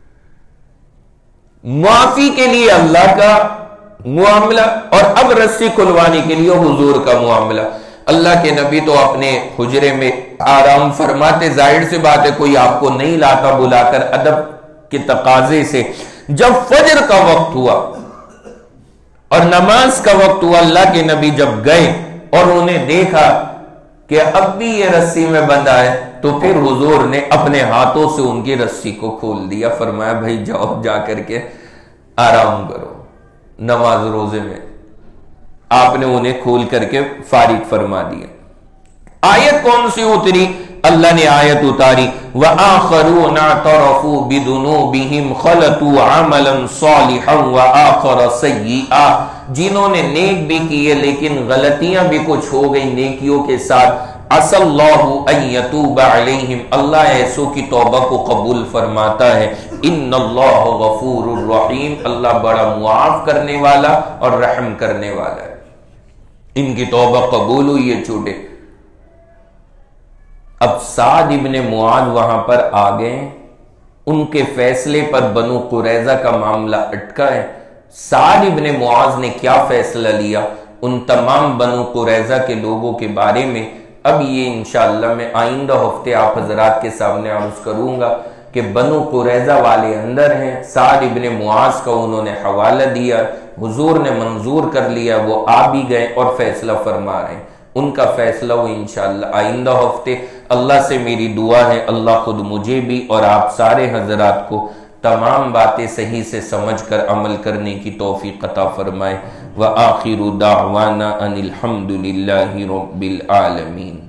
معافی کے لیے اللہ کا معاملہ اور اب رسی کھلوانے کے لیے حضور کا معاملہ. اللہ کے نبی تو اپنے حجرے میں آرام فرماتے, ظاہر سے بات ہے کوئی آپ کو نہیں لاتا بلا کر ادب کے تقاضے سے. جب فجر کا وقت ہوا اور نماز کا وقت ہوا, اللہ کے نبی جب گئے اور انہیں دیکھا کہ اب بھی یہ رسی میں بندھا ہے, تو پھر حضور نے اپنے ہاتھوں سے ان کی رسی کو کھول دیا. فرمایا بھائی جاؤ جا کر کے آرام کرو, نماز روزے میں آپ نے انہیں کھول کر کے فارغ فرما دیا. آیت کون سی اتری؟ اللہ نے آیت اتاری وَآخَرُونَ اعْتَرَفُوا بِذُنُوبِهِمْ خَلَطُوا عَمَلًا صَالِحًا وَآخَرَ سَيِّئًا. جنہوں نے نیک بھی کیے لیکن غلطیاں بھی کچھ ہو گئی نیکیوں کے ساتھ. عَسَى اللَّهُ أَن يَتُوبَ عَلَيْهِمْ, اللہ ایسوں کی توبہ کو قبول فرماتا ہے. إِنَّ اللَّهَ غَفُورٌ رَحِيمٌ, اللہ بڑا معاف کرنے والا اور رحم کرنے والا ہے. ان کی توبہ قبول ہوئی ہے چھوٹے. اب سعد ابن معاذ وہاں پر آ گئے, ان کے فیصلے پر بنو قریظہ کا معاملہ اٹکا ہے. سعد ابن معاذ نے کیا فیصلہ لیا ان تمام بنو قریظہ کے لوگوں کے بارے میں اب یہ انشاءاللہ میں آئندہ ہفتے آپ حضرات کے سامنے عرض کروں گا کہ بنو قریظہ والے اندر ہیں، سعد ابن معاذ کا انہوں نے حوالہ دیا، حضور نے منظور کر لیا، وہ آ بھی گئے اور فیصلہ فرما رہے ہیں، ان کا فیصلہ وہ انشاءاللہ آئندہ ہفتے۔ اللہ سے میری دعا ہے اللہ خود مجھے بھی اور آپ سارے حضرات کو تمام باتیں صحیح سے سمجھ کر عمل کرنے کی توفیق عطا فرمائے۔ وآخر دعوانا ان الحمد للہ رب العالمین۔